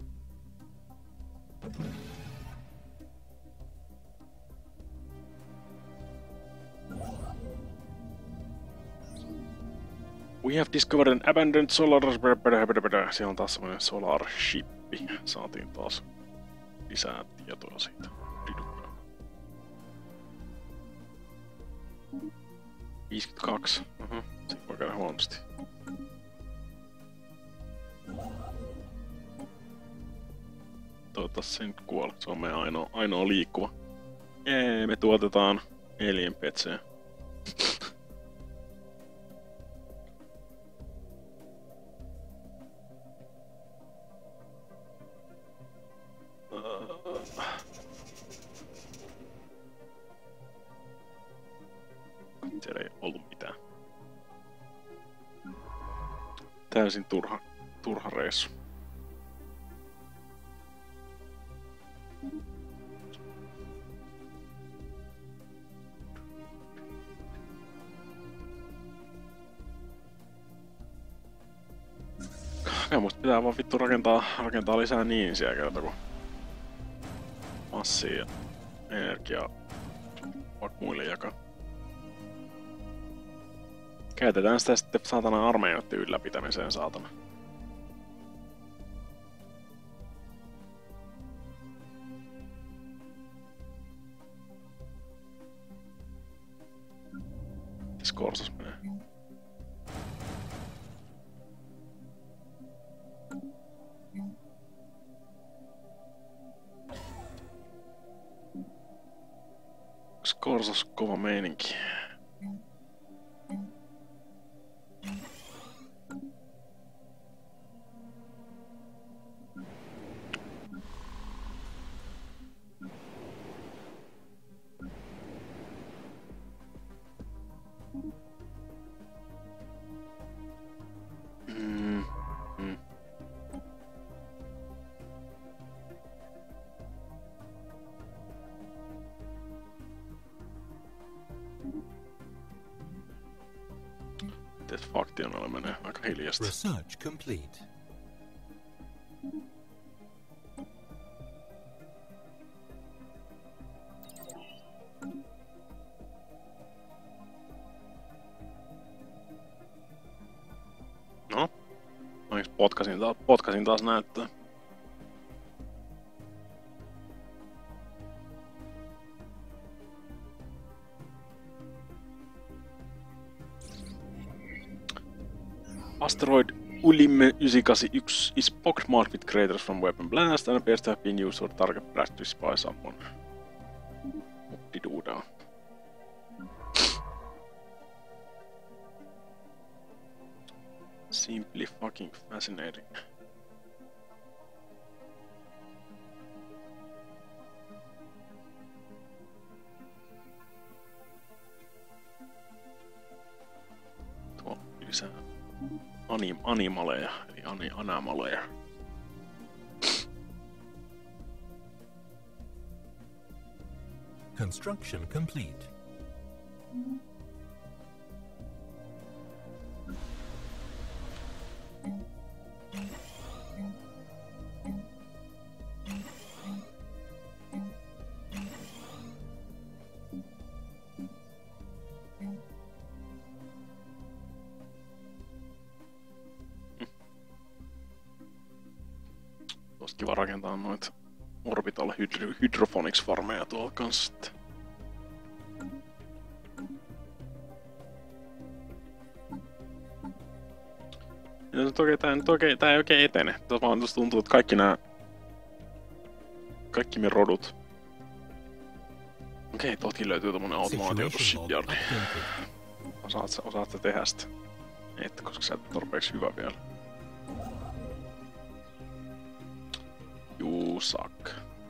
We have discovered an abandoned solar... Siellä on taas semmonen solar shippi. Saatiin taas lisää tietoa siitä. viisikymmentäkaksi. Uh-huh. Siinä voi käydä huonosti. Toivottavasti se nyt kuolee. Se on meidän ainoa, ainoa liikkuva. Jee, me tuotetaan alienpetsejä. Siellä ei ollut mitään. Täysin turha, turha reissu. Ja musta pitää vaan vittu rakentaa, rakentaa lisää niin siellä kerta, kun massia ja energiaa vaikka muille jakaa. Käytetään sitä sitten saatana armeijoiden ylläpitämiseen, saatana. Mites Korsas menee? Korsas kova meininki. Mm, mm. Mites faktionalle menee aika hiljasta. Research complete. No, onneksi potkasin taas, potkasin taas näyttää. Asteroid Ulimme yhdeksän kahdeksan yksi is pockmarked with craters from weapon blast and appears to have been used for target practice by someone. Muppiduudaa. Simply fucking fascinating. Tuo lisää anim animaleja, eli ani anamaleja. Construction complete. Olisi kiva rakentaa noita Orbital hydro Hydroponics farmeja tuolla kanssa sitten. Ja nyt oikein, tää, nyt oikein, tää ei oikein etene. Tää vaan tuntuu, että kaikki nää... Kaikki me rodut. Okei, tuotkin löytyy tommonen automaatioitu shipyardi. Osaat sä, osaat sä tehdä sitä? Et, koska sä et tarpeeksi hyvä vielä. You suck.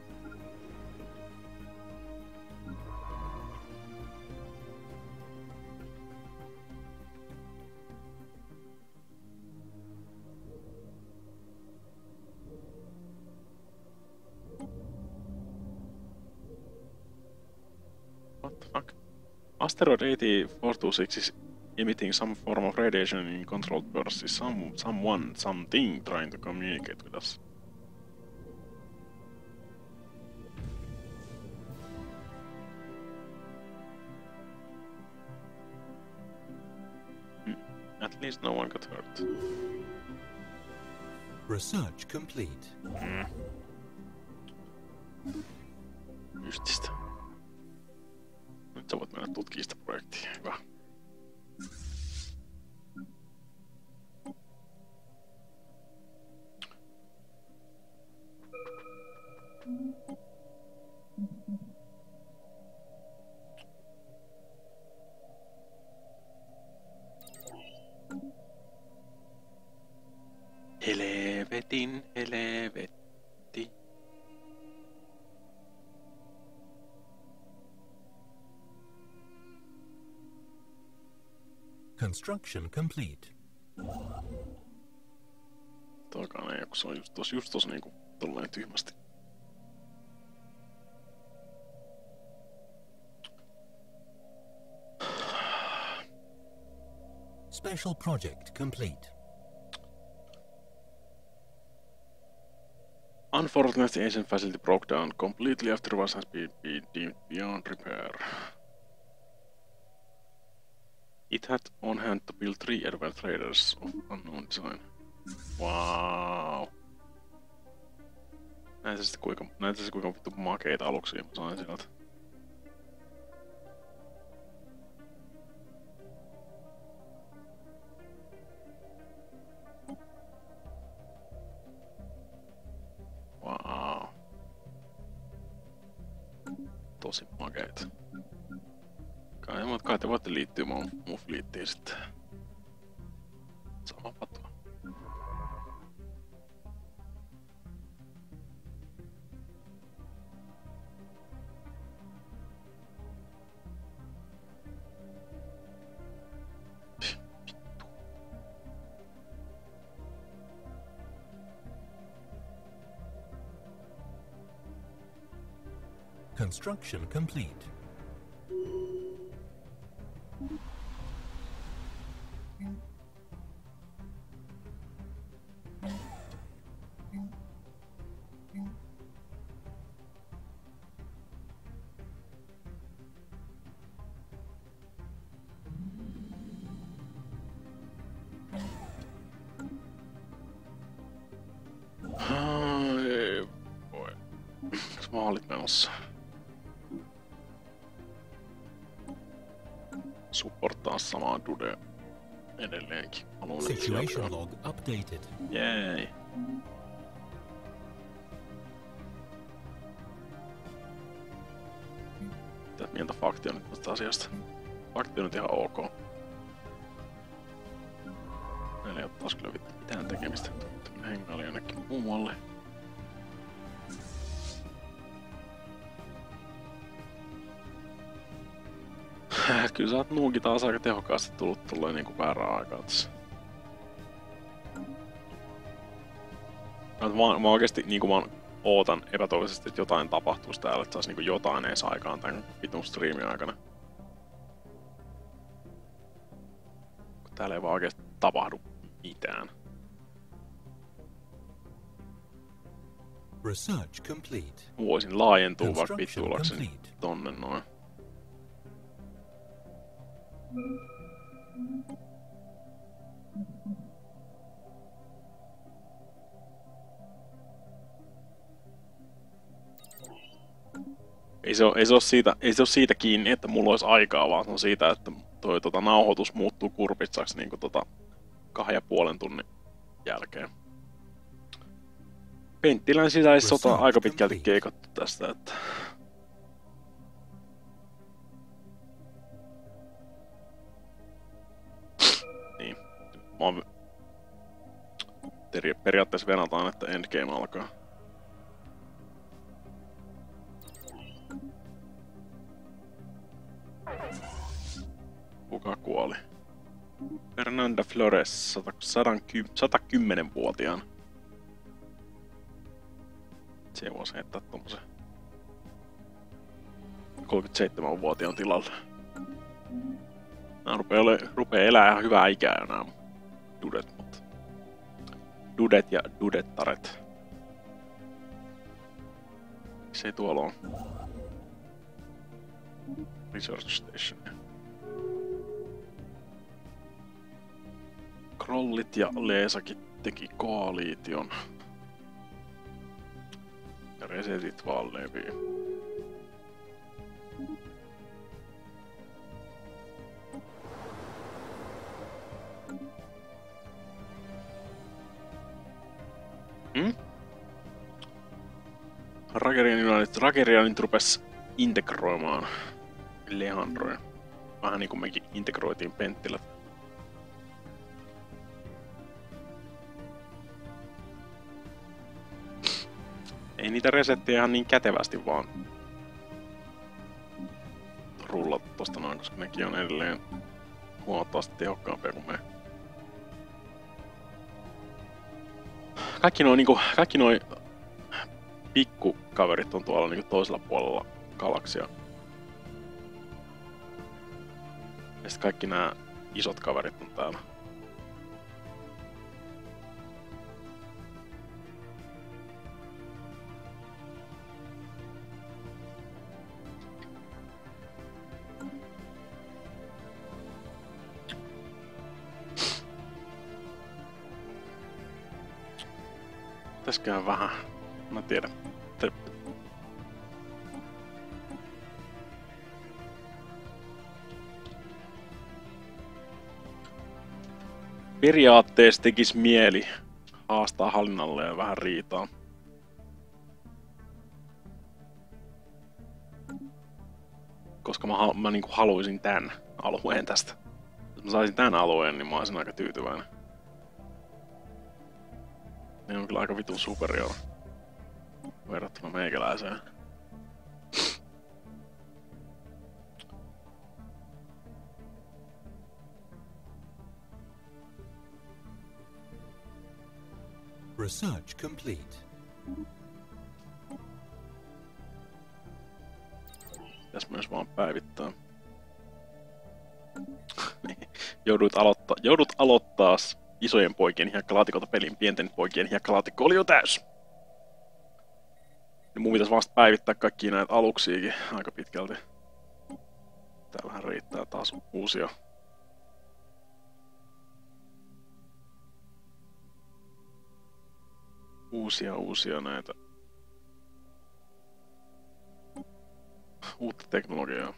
What the fuck? Asteroid eighty four twenty-six is emitting some form of radiation in controlled bursts. Is some, someone, something trying to communicate with us? At least no one got hurt. Research complete. Mm. Justista. Nyt sä voit mennä tutkimaan sitä projektia. Hyvä. Helvetin helvetti. Construction complete. Toikaan ei, kun se on just tossa, just tossa niinku tolleen tyhmästi. Special project complete. Unfortunately, ancient facility broke down completely after was has been, been deemed beyond repair. It had on hand to build three advanced traders of unknown design. Wow. Näitä sitten kuinka, näitä sitten kuinka vittu makeita aluksia mä sain sieltä. Wow. Tosi makeita. Kai, kai te voitte liittyä mun, mun fliittiin sitten. Sama patua. Construction complete. Ai voi. Onks maalit menossa? Supporttaa samaa dudea edelleenkin. Haluan Situation log updated. Jei. Mitä mieltä fakti on nyt tästä asiasta? Fakti on nyt ihan ok. Meillä ei oo taas kyllä mitään tekemistä. Hengaili jonnekin muualle. Kyllä sä oot nuukin taas aika tehokkaasti tullut tulleen niinku väärään aikaan tässä. Mä, mä oikeesti niinku mä ootan epätoivoisesti, että jotain tapahtuisi täällä, että saisi niinku jotain ees aikaan tän vitun striimin aikana. Täällä ei vaan oikeesti tapahdu mitään. Research complete. Voisin laajentua vaikka Construction vittuulakseni complete. tonne noin. Ei se, oo, ei, se oo siitä, ei se oo siitä kiinni, että mulla olisi aikaa, vaan se on siitä, että toi tota, nauhoitus muuttuu kurpitsaksi niinku tota kahden ja puolen tunnin jälkeen. Penttilän sisäissota on aika pitkälti keikattu tästä, että... Niin. Mä oon... Periaatteessa venataan, että endgame alkaa. Kuka kuoli? Fernanda Flores, sata kymmenen-vuotiaana. Se voisi heittää tommosen kolmekymmentäseitsemän-vuotiaan tilalle. Nää rupee, ole, rupee elää ihan hyvää ikää jo nää dudet, mutta... Dudet ja dudettaret. Miksei tuolla on? Research Station. Krollit ja Leesakin teki koaliition. Ja resetit vaan levii. Hmm? Ragerianit, Ragerianit rupes integroimaan Leandroja. Vähän niinku mekin integroitiin Penttilät. Ei niitä resettejä ihan niin kätevästi vaan rullata tosta noin, koska nekin on edelleen huomattavasti tehokkaampia kuin me. Kaikki noin niinku, kaikki noin pikkukaverit on tuolla niinku toisella puolella galaksia. Ja sit kaikki nämä isot kaverit on täällä. Pitäisköhän vähän, mä tiedän. Te... Periaatteessa tekis mieli haastaa hallinnalle ja vähän riitaa. Koska mä, mä niinku haluaisin tän alueen tästä. Jos mä saisin tän alueen, niin mä olisin aika tyytyväinen. Ne on kyllä aika vitun superior verrattuna meikäläiseen. Research complete. Pitäis myös vaan päivittää. Joudut aloittaa, joudut aloittaa isojen poikien hiekkalaatikolta pelin, pienten poikien hiekkalaatikko oli jo täys. Ja mun pitäis vasta päivittää kaikkia näitä aluksiakin aika pitkälti. Täällähän riittää taas uusia. Uusia uusia näitä. Uutta teknologiaa.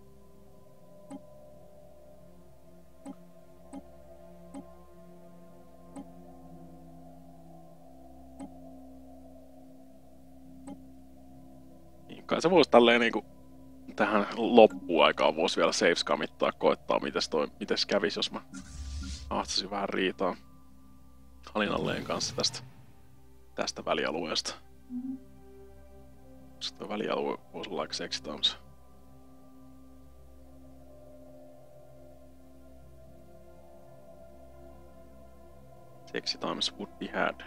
Kai se voisi tälleen niinku tähän loppuaikaan voisi vielä savescamittaa, koettaa mites toi, mites kävis, jos mä ahtasin vähän riitaa Halinalleen kanssa tästä, tästä välialueesta. Koska toi välialue voisi olla aika sexy times. Sexy times would be had.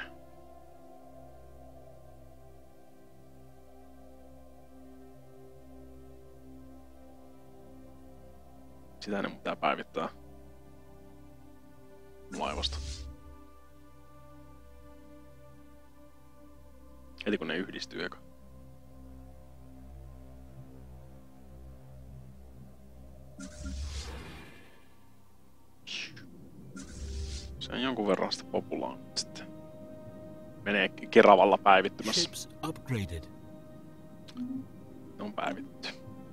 Sitä ne pitää päivittää. laivosta. Heti kun ne yhdistyy eka. Se on jonkun verran sitä populaa sitten. Menee Keravalla päivittymässä. Ships upgraded. Ne on päivitty.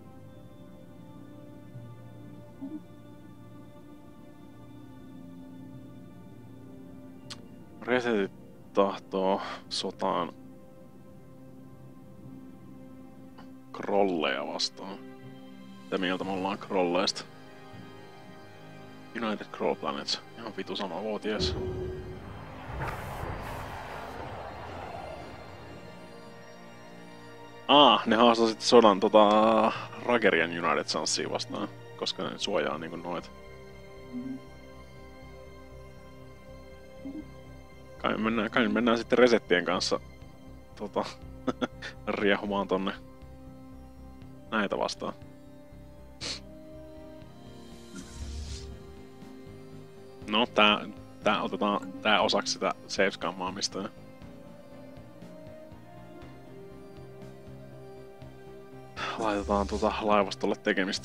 Resetit tahtoo sotaan krolleja vastaan. Mitä mieltä me ollaan krolleista? United Crow Planets. Ihan vitu sama vuoties. Ah, ne haastaa sitten sodan tota Ragerian United Sunsia vastaan, koska ne suojaa niinku noit. Kai mennään, kai mennään sitten resettien kanssa tota riehumaan tonne näitä vastaan. No, tää, tää otetaan tää osaksi sitä safe-skammaamista. Laitetaan tota laivastolle tekemistä.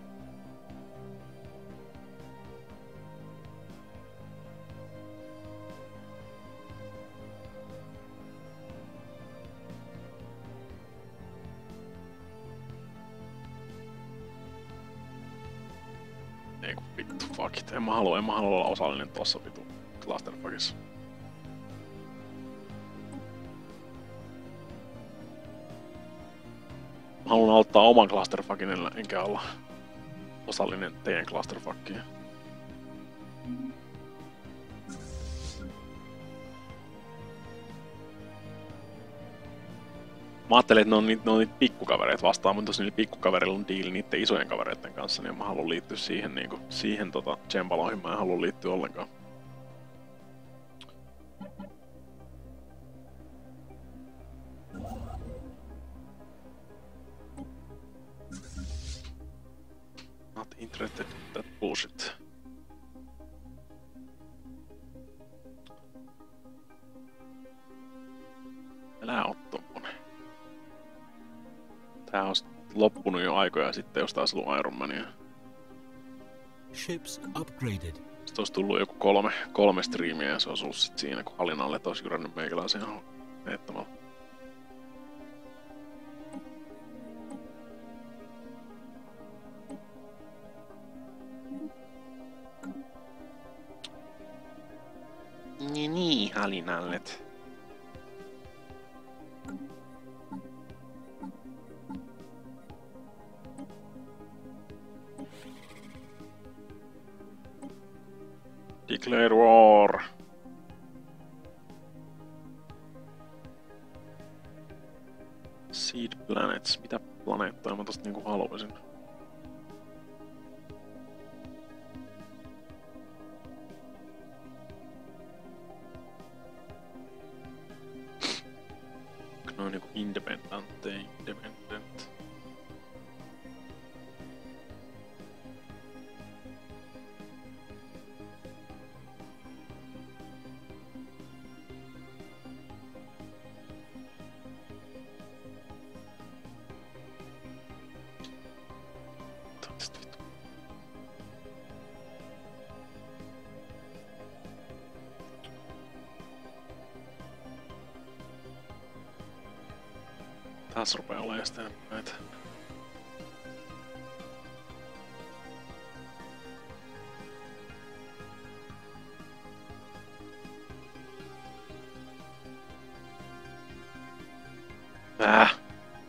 Ei kun vittu, fuck it. En mä halua, en mä halua olla osallinen tossa vittu clusterfuckissa. Mä haluan auttaa oman clusterfuckin, enkä olla osallinen teidän clusterfuckiin. Mä ajattelin, että ne on niitä, ne on niitä pikkukavereita vastaan, mutta jos niillä pikkukavereilla on diili niiden isojen kavereiden kanssa, niin mä haluan liittyä siihen, niinku, siihen tota, tsempaloihin, mä en halua liittyä ollenkaan. Not interested in that bullshit. Älä oo tommonen. Tää on loppunut jo aikoja sitten, jos taas ollut Iron Mania. Ships upgraded. Sitten olisi tullut joku kolme, kolme striimiä ja se olisi ollut sit siinä, kun Halinalle olisi jyrännyt meikäläisen ihan neettamalla. Niin, niin, Halinallet. Declare war. Seed planets. Mitä planeettaa mä tosta niinku haluaisin? Ne on niinku independent, independent. Taas rupee olemaan sitten näitä. Äh.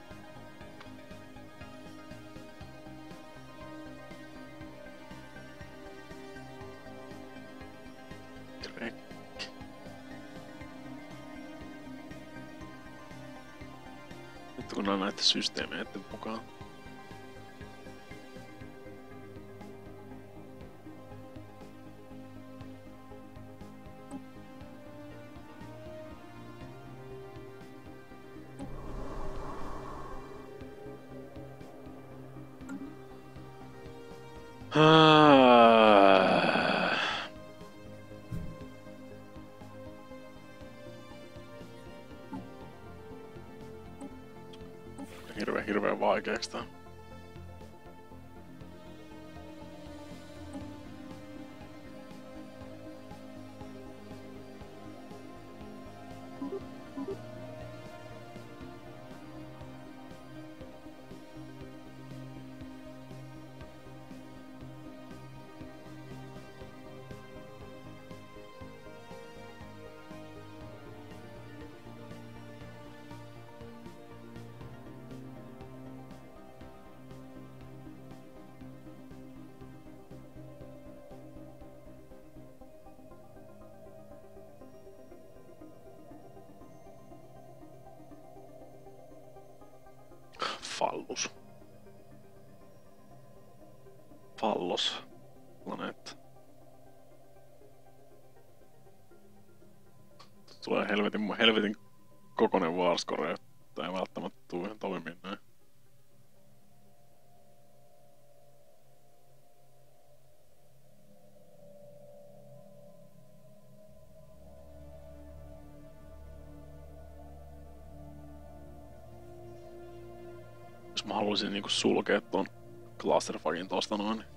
Kun on näitä systeemeiden mukaan. vaikeaksi tää. Fallus. Fallos. Planeetta. Tulee helvetin, helvetin kokoinen Warscore, että ei välttämättä tuu ihan toimiin näin. Jos mä haluaisin niinku sulkea ton clusterfuckin tosta noin, niin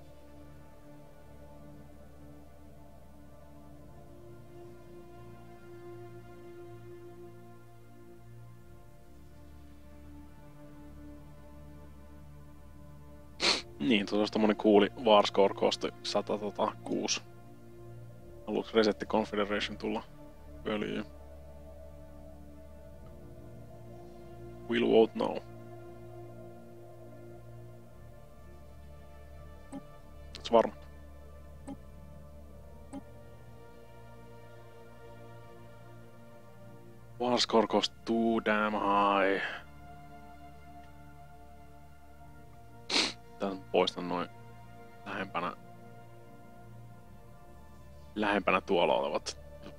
niin, tuossa olisi tommonen kuuli Warscore kosti sata kuusi. Haluuks Resetti Confederation tulla pölyyn? Will vote no. Ootko varma? Warscore cost too damn high. Tän poistan noin lähempänä lähempänä tuolla olevat.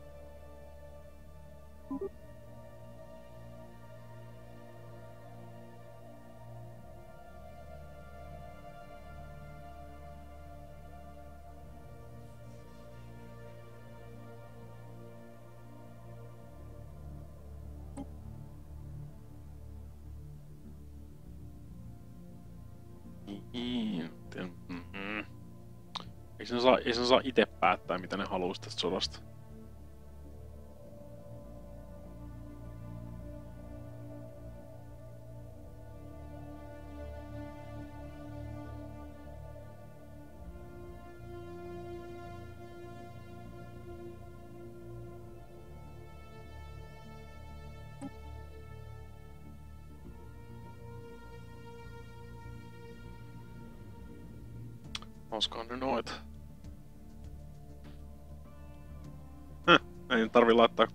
Mm-hmm. Ei sen saa, ei sen saa ite päättää, mitä ne haluaisi tästä sodasta. Olisikohan ne noita? Häh, ei tarvi laittaa.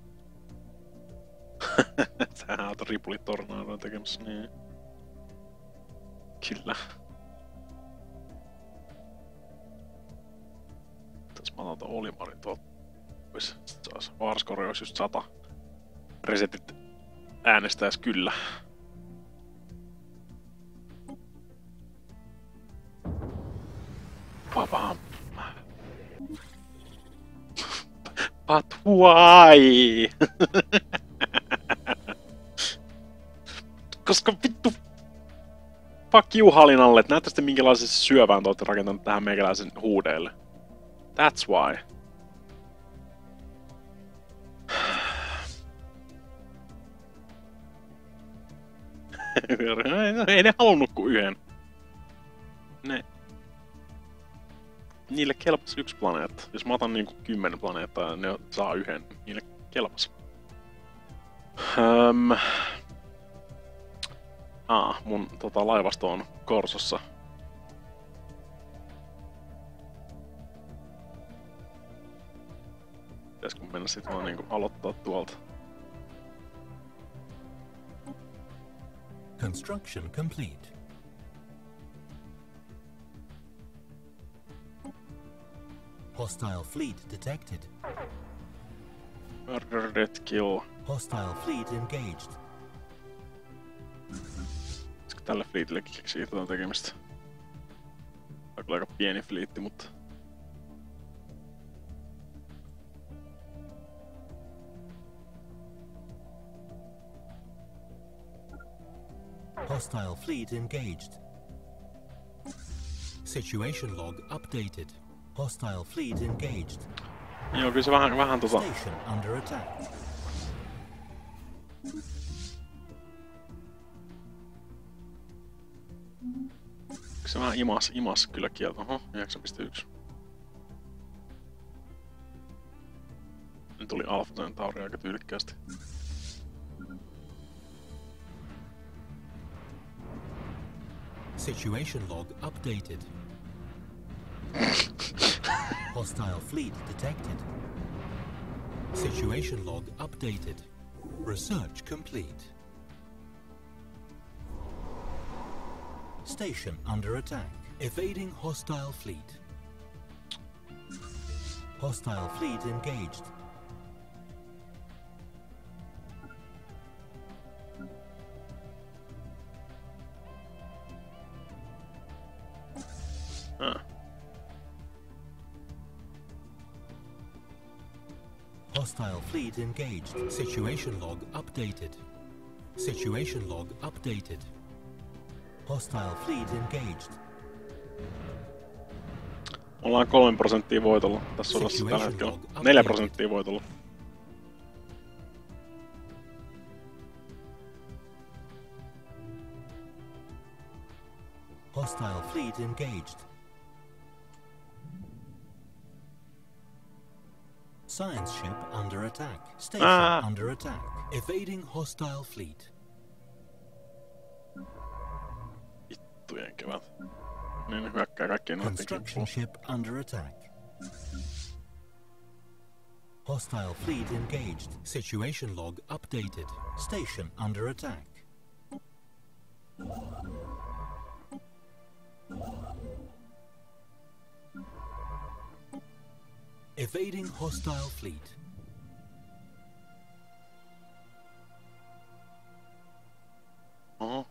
Sähän oot ripulitornadoa tekemässä, niin. Kyllä. Tässä mä otan Olimarin tuolta pois. Warscore olisi just sata. Resetit äänestäis kyllä. Papa. But why? Koska vittu. Fuck you Halinalle, että näyttäisitte minkälaisen syövään te ootte rakentanut tähän meikäläisen huudeelle. That's why. Ei ne halunnut kuin yhden. Ne. Niille kelpas yksi planeetta. Jos mä otan niinku kymmenen planeettaa ja ne saa yhden, niille kelpas. Öm... Ah, mun tota, laivasto on Korsossa. Pitäisikö mennä sit vaan niinku aloittaa tuolta? Construction complete. Hostile fleet detected. Murder, death, kill. Hostile fleet engaged. Olisiko tälle fleetillekin keksiä jotain tekemistä? Tää on kyllä aika pieni fleetti, mutta... Hostile fleet engaged. Situation log updated. Hostile fleet engaged. Joo, kyllä se vähän, vähän tota... Station under attack. Se vähän imas, imas kyllä kieltä. Oho, yhdeksän pilkku yksi. Nyt tuli Alpha Centauri aika tyylikkäästi. Situation log updated. Hostile fleet detected. Situation log updated. Research complete. Station under attack. Evading hostile fleet. Hostile fleet engaged. Ah. Hostile fleet engaged. Situation log updated. Situation log updated. Hostile fleet engaged. Ollaan kolme prosenttia voitolla tässä sodassa tällä hetkellä. Neljä prosenttia voitolla. Hostile fleet engaged. Science ship under attack. Station Ah. under attack. Evading hostile fleet. Vittujen kevät. Niin ne hyökkää kaikkien noiden Construction kimppuun. ship under attack. Hostile fleet engaged. Situation log updated. Station under attack. Evading hostile fleet. Oho.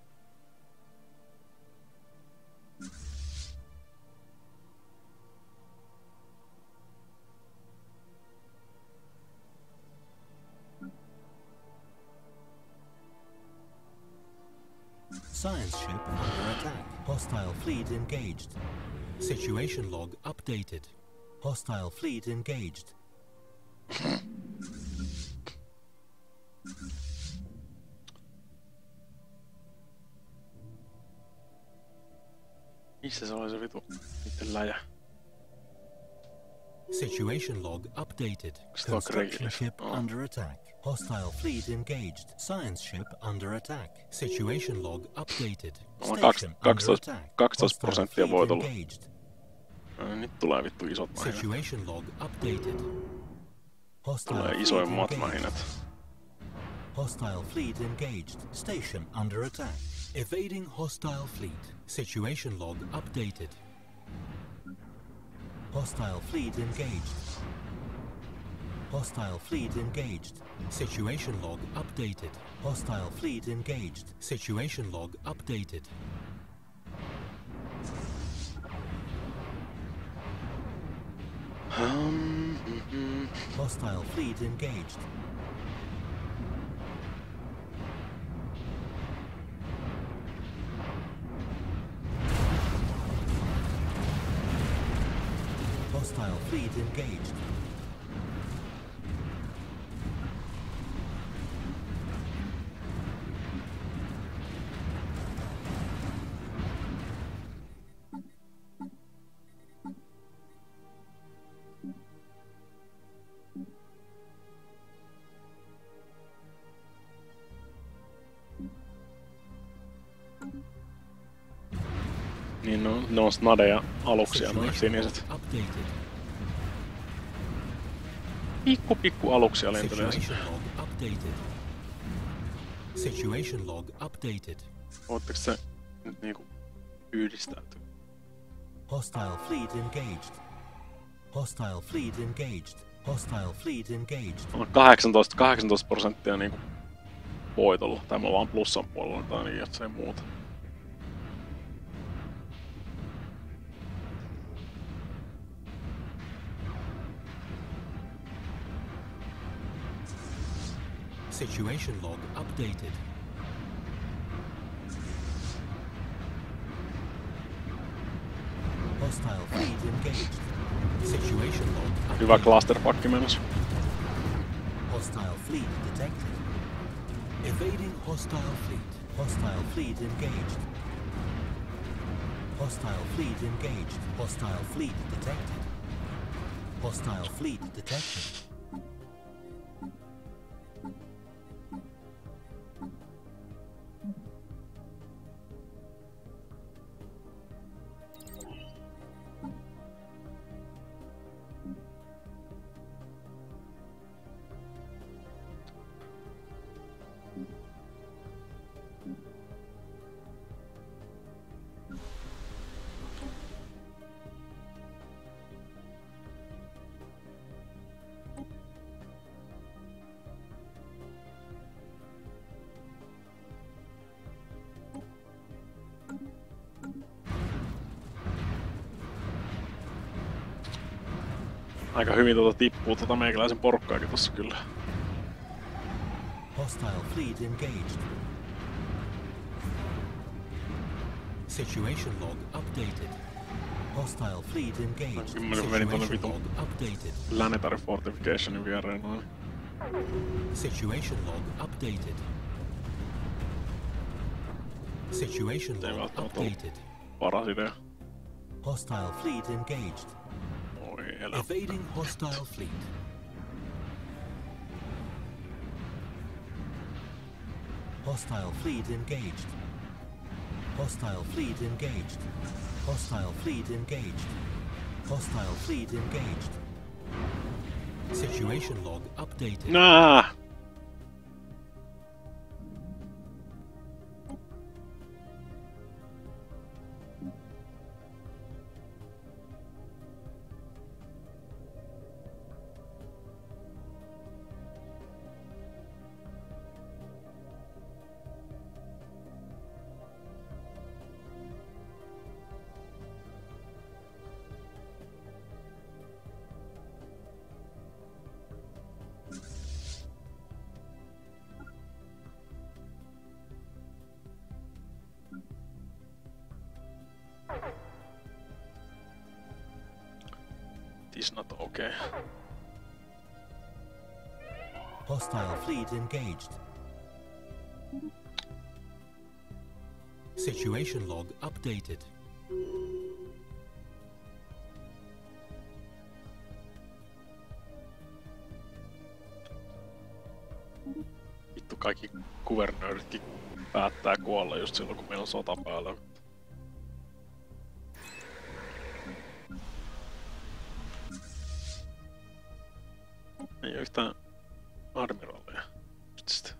Science ship under attack. Hostile fleet engaged. Situation log updated. Hostile fleet engaged. Missä se oli se vitu niitten läjä? Situation log updated. Stock Construction regulars. ship Oh. under attack. Hostile fleet engaged. Science ship under attack. Situation log updated. Ollaan Station under kaksitoista attack. kaksitoista Hostile prosenttia fleet voitolla. engaged. No, nyt tulee vittu isot mähinät. Situation log updated. Hostile Tulee fleet isoimmat engaged. mähinät. Hostile fleet engaged. Station under attack. Evading hostile fleet. Situation log updated. Hostile fleet engaged. Hostile fleet engaged. Situation log updated. Hostile fleet engaged. Situation log updated. Um, mm-hmm. Hostile fleet engaged. Hostile fleet engaged. Niin no, ne on snadeja aluksia, noin siniset. Updated. Pikku pikku aluksia lentelee. Situation log updated. Situation log updated. Ootteko se nyt niinku yhdistäytyy? Hostile fleet engaged. Hostile fleet engaged. Hostile fleet engaged. On kahdeksantoista, kahdeksantoista prosenttia niinku voitolla. Tai mulla vaan plussan puolella tai niin, jos ei muuta. Situation log updated. Hostile fleet engaged. Situation log. Hyvä clusterpakki menossa. Hostile fleet detected. Evading hostile fleet. Hostile fleet engaged. Hostile fleet engaged. Hostile fleet detected. Hostile fleet detected. Aika hyvin tuota tippuu tota meikäläisen porukkaakin tossa kyllä. Hostile fleet engaged. Situation log updated. Hostile fleet engaged. Kymmenen menin tonne Situation vitun log updated. Planetary Fortificationin viereen noin. Situation log updated. Situation Ei log välttämättä ollut updated. paras idea. Hostile fleet engaged. Oi elä. Evading hostile fleet. Hostile fleet engaged. Hostile fleet engaged. Hostile fleet engaged. Hostile fleet engaged. Situation log updated. Nää! It's not okay. Hostile fleet engaged. Situation log updated. Vittu kaikki kuvernööritkin päättää kuolla just silloin kun meillä on sota päällä. Ei oo yhtään admiraaleja. Just.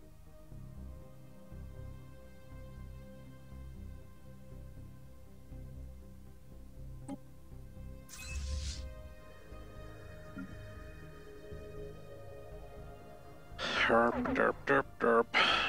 Herp, derp, derp, derp.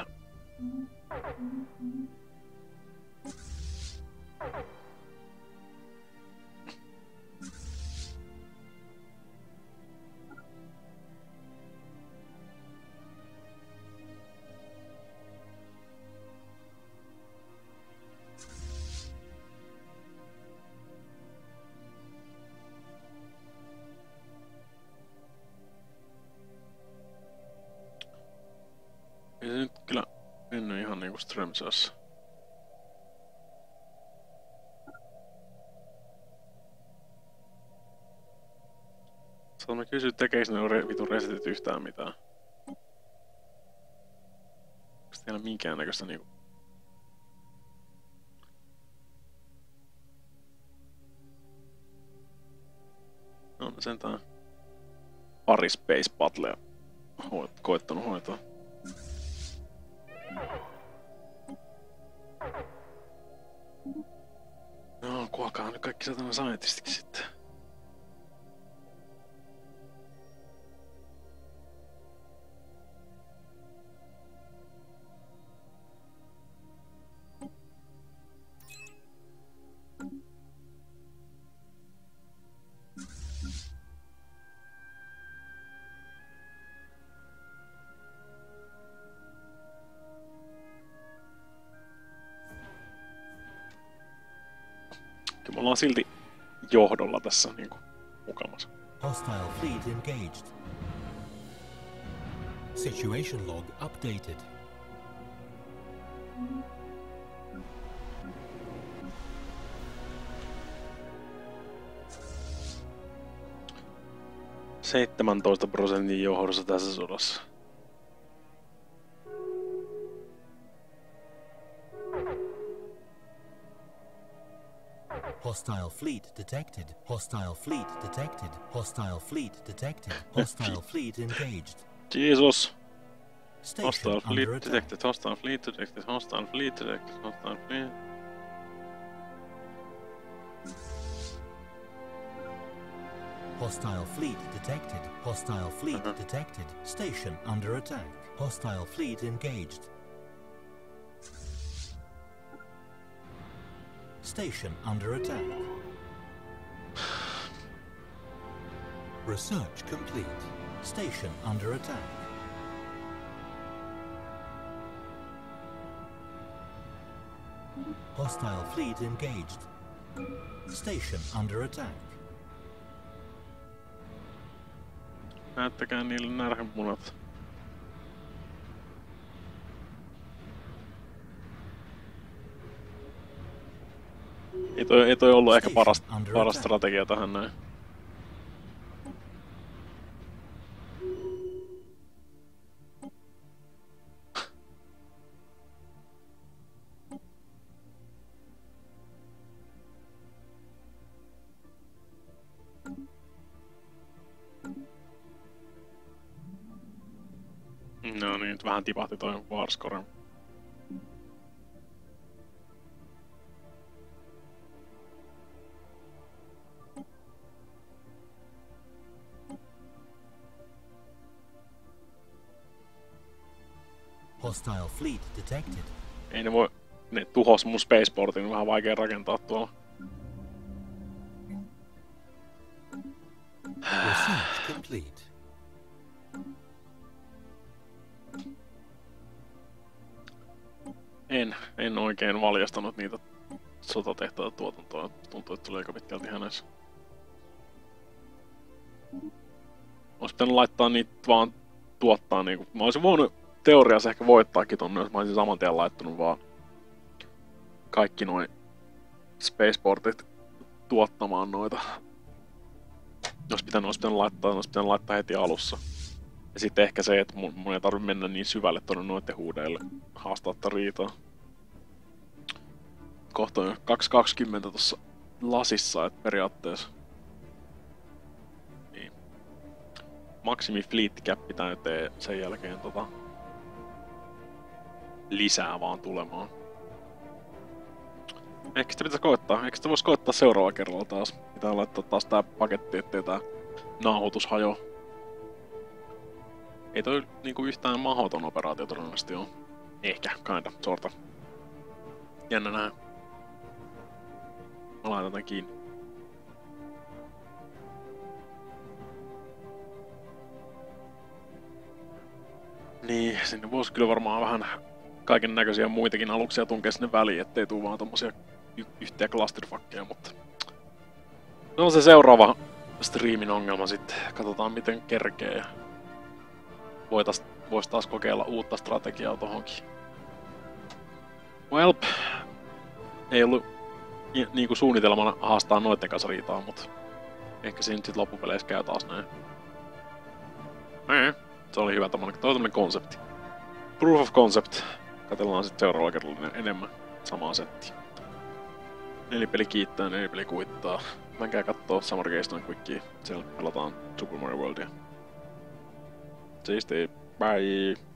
Ei se nyt kyllä mennyt ihan niinku Strömsössä. Saatamme kysyä, tekeekö ne re vitun resetit yhtään mitään? Onko teillä minkäännäköistä niinku... No sentään pari Space Battlea hoit koittanut hoitaa. No, kuokaa nyt kaikki satana scientistiksi sitten. Kyllä me ollaan silti johdolla tässä niinku mukamassa. Hostile fleet engaged. Situation log updated. seitsemäntoista prosentin johdossa tässä sodassa. Hostile fleet detected. Hostile fleet detected. Hostile fleet detected. Hostile fleet engaged. Jesus. Station Hostile fleet under attack. detected. Hostile fleet detected. Hostile fleet detected. Hostile fleet. Hostile fleet detected. Hostile fleet Uh-huh. detected. Station under attack. Hostile fleet engaged. Station under attack. Research complete. Station under attack. Hostile fleet engaged. Station under attack. Näyttäkää niille närhemunat. Ei toi, ei toi ollut ehkä paras, paras strategia tähän näin. No niin, nyt vähän tipahti toi Warscore. Hostile fleet detected. Ei ne voi... Ne tuhos mun spaceportin, vähän vaikea rakentaa tuolla. Research complete. En, en oikein valjastanut niitä sotatehtaita tuotantoa. Tuntuu, että tulee aika pitkälti hänessä. Ois pitänyt laittaa niitä vaan tuottaa niinku... Mä olisin voinut teoriassa ehkä voittaakin tonne, jos mä olisin saman tien laittanut vaan kaikki noin spaceportit tuottamaan noita. Jos pitänyt, olisi pitänyt laittaa, olisi pitänyt laittaa heti alussa. Ja sitten ehkä se, että mun, mun ei tarvitse mennä niin syvälle tonne noitten huudeille haastaa tätä riitaa. Kohta on kaksi kaksikymmentä tossa lasissa, et periaatteessa. Niin. Maksimi fleet cap täyteen sen jälkeen tota... lisää vaan tulemaan. Ehkä sitä pitäisi koittaa. Ehkä sitä voisi koittaa seuraavalla kerralla taas. Pitää laittaa taas tää paketti, ettei tää nauhoitus hajoa. Ei toi niinku yhtään mahdoton operaatio todennäköisesti oo. Ehkä, kinda, sorta. Jännä nähdä. Mä laitan tän kiinni. Niin, sinne voisi kyllä varmaan vähän kaiken näköisiä muitakin aluksia tunkea sinne väliin, ettei tuu vaan tommosia y- yhteen clusterfuckeja, mutta... Se on se seuraava striimin ongelma sitten. Katsotaan miten kerkee ja... Voitais, vois taas kokeilla uutta strategiaa tohonkin. Well, ei ollut ni- niinku suunnitelmana haastaa noitten kanssa riitaa, mutta... Ehkä siinä sit loppupeleissä käy taas näin. Ei, se oli hyvä tommonen, toi tommonen konsepti. Proof of concept. Katsellaan sit seuraavalla kerralla enemmän samaa settiä. Nelipeli kiittää, nelipeli kuittaa. Menkää kattoo Summer Games Quickia. Siellä pelataan Super Mario Worldia. Siisti, bye!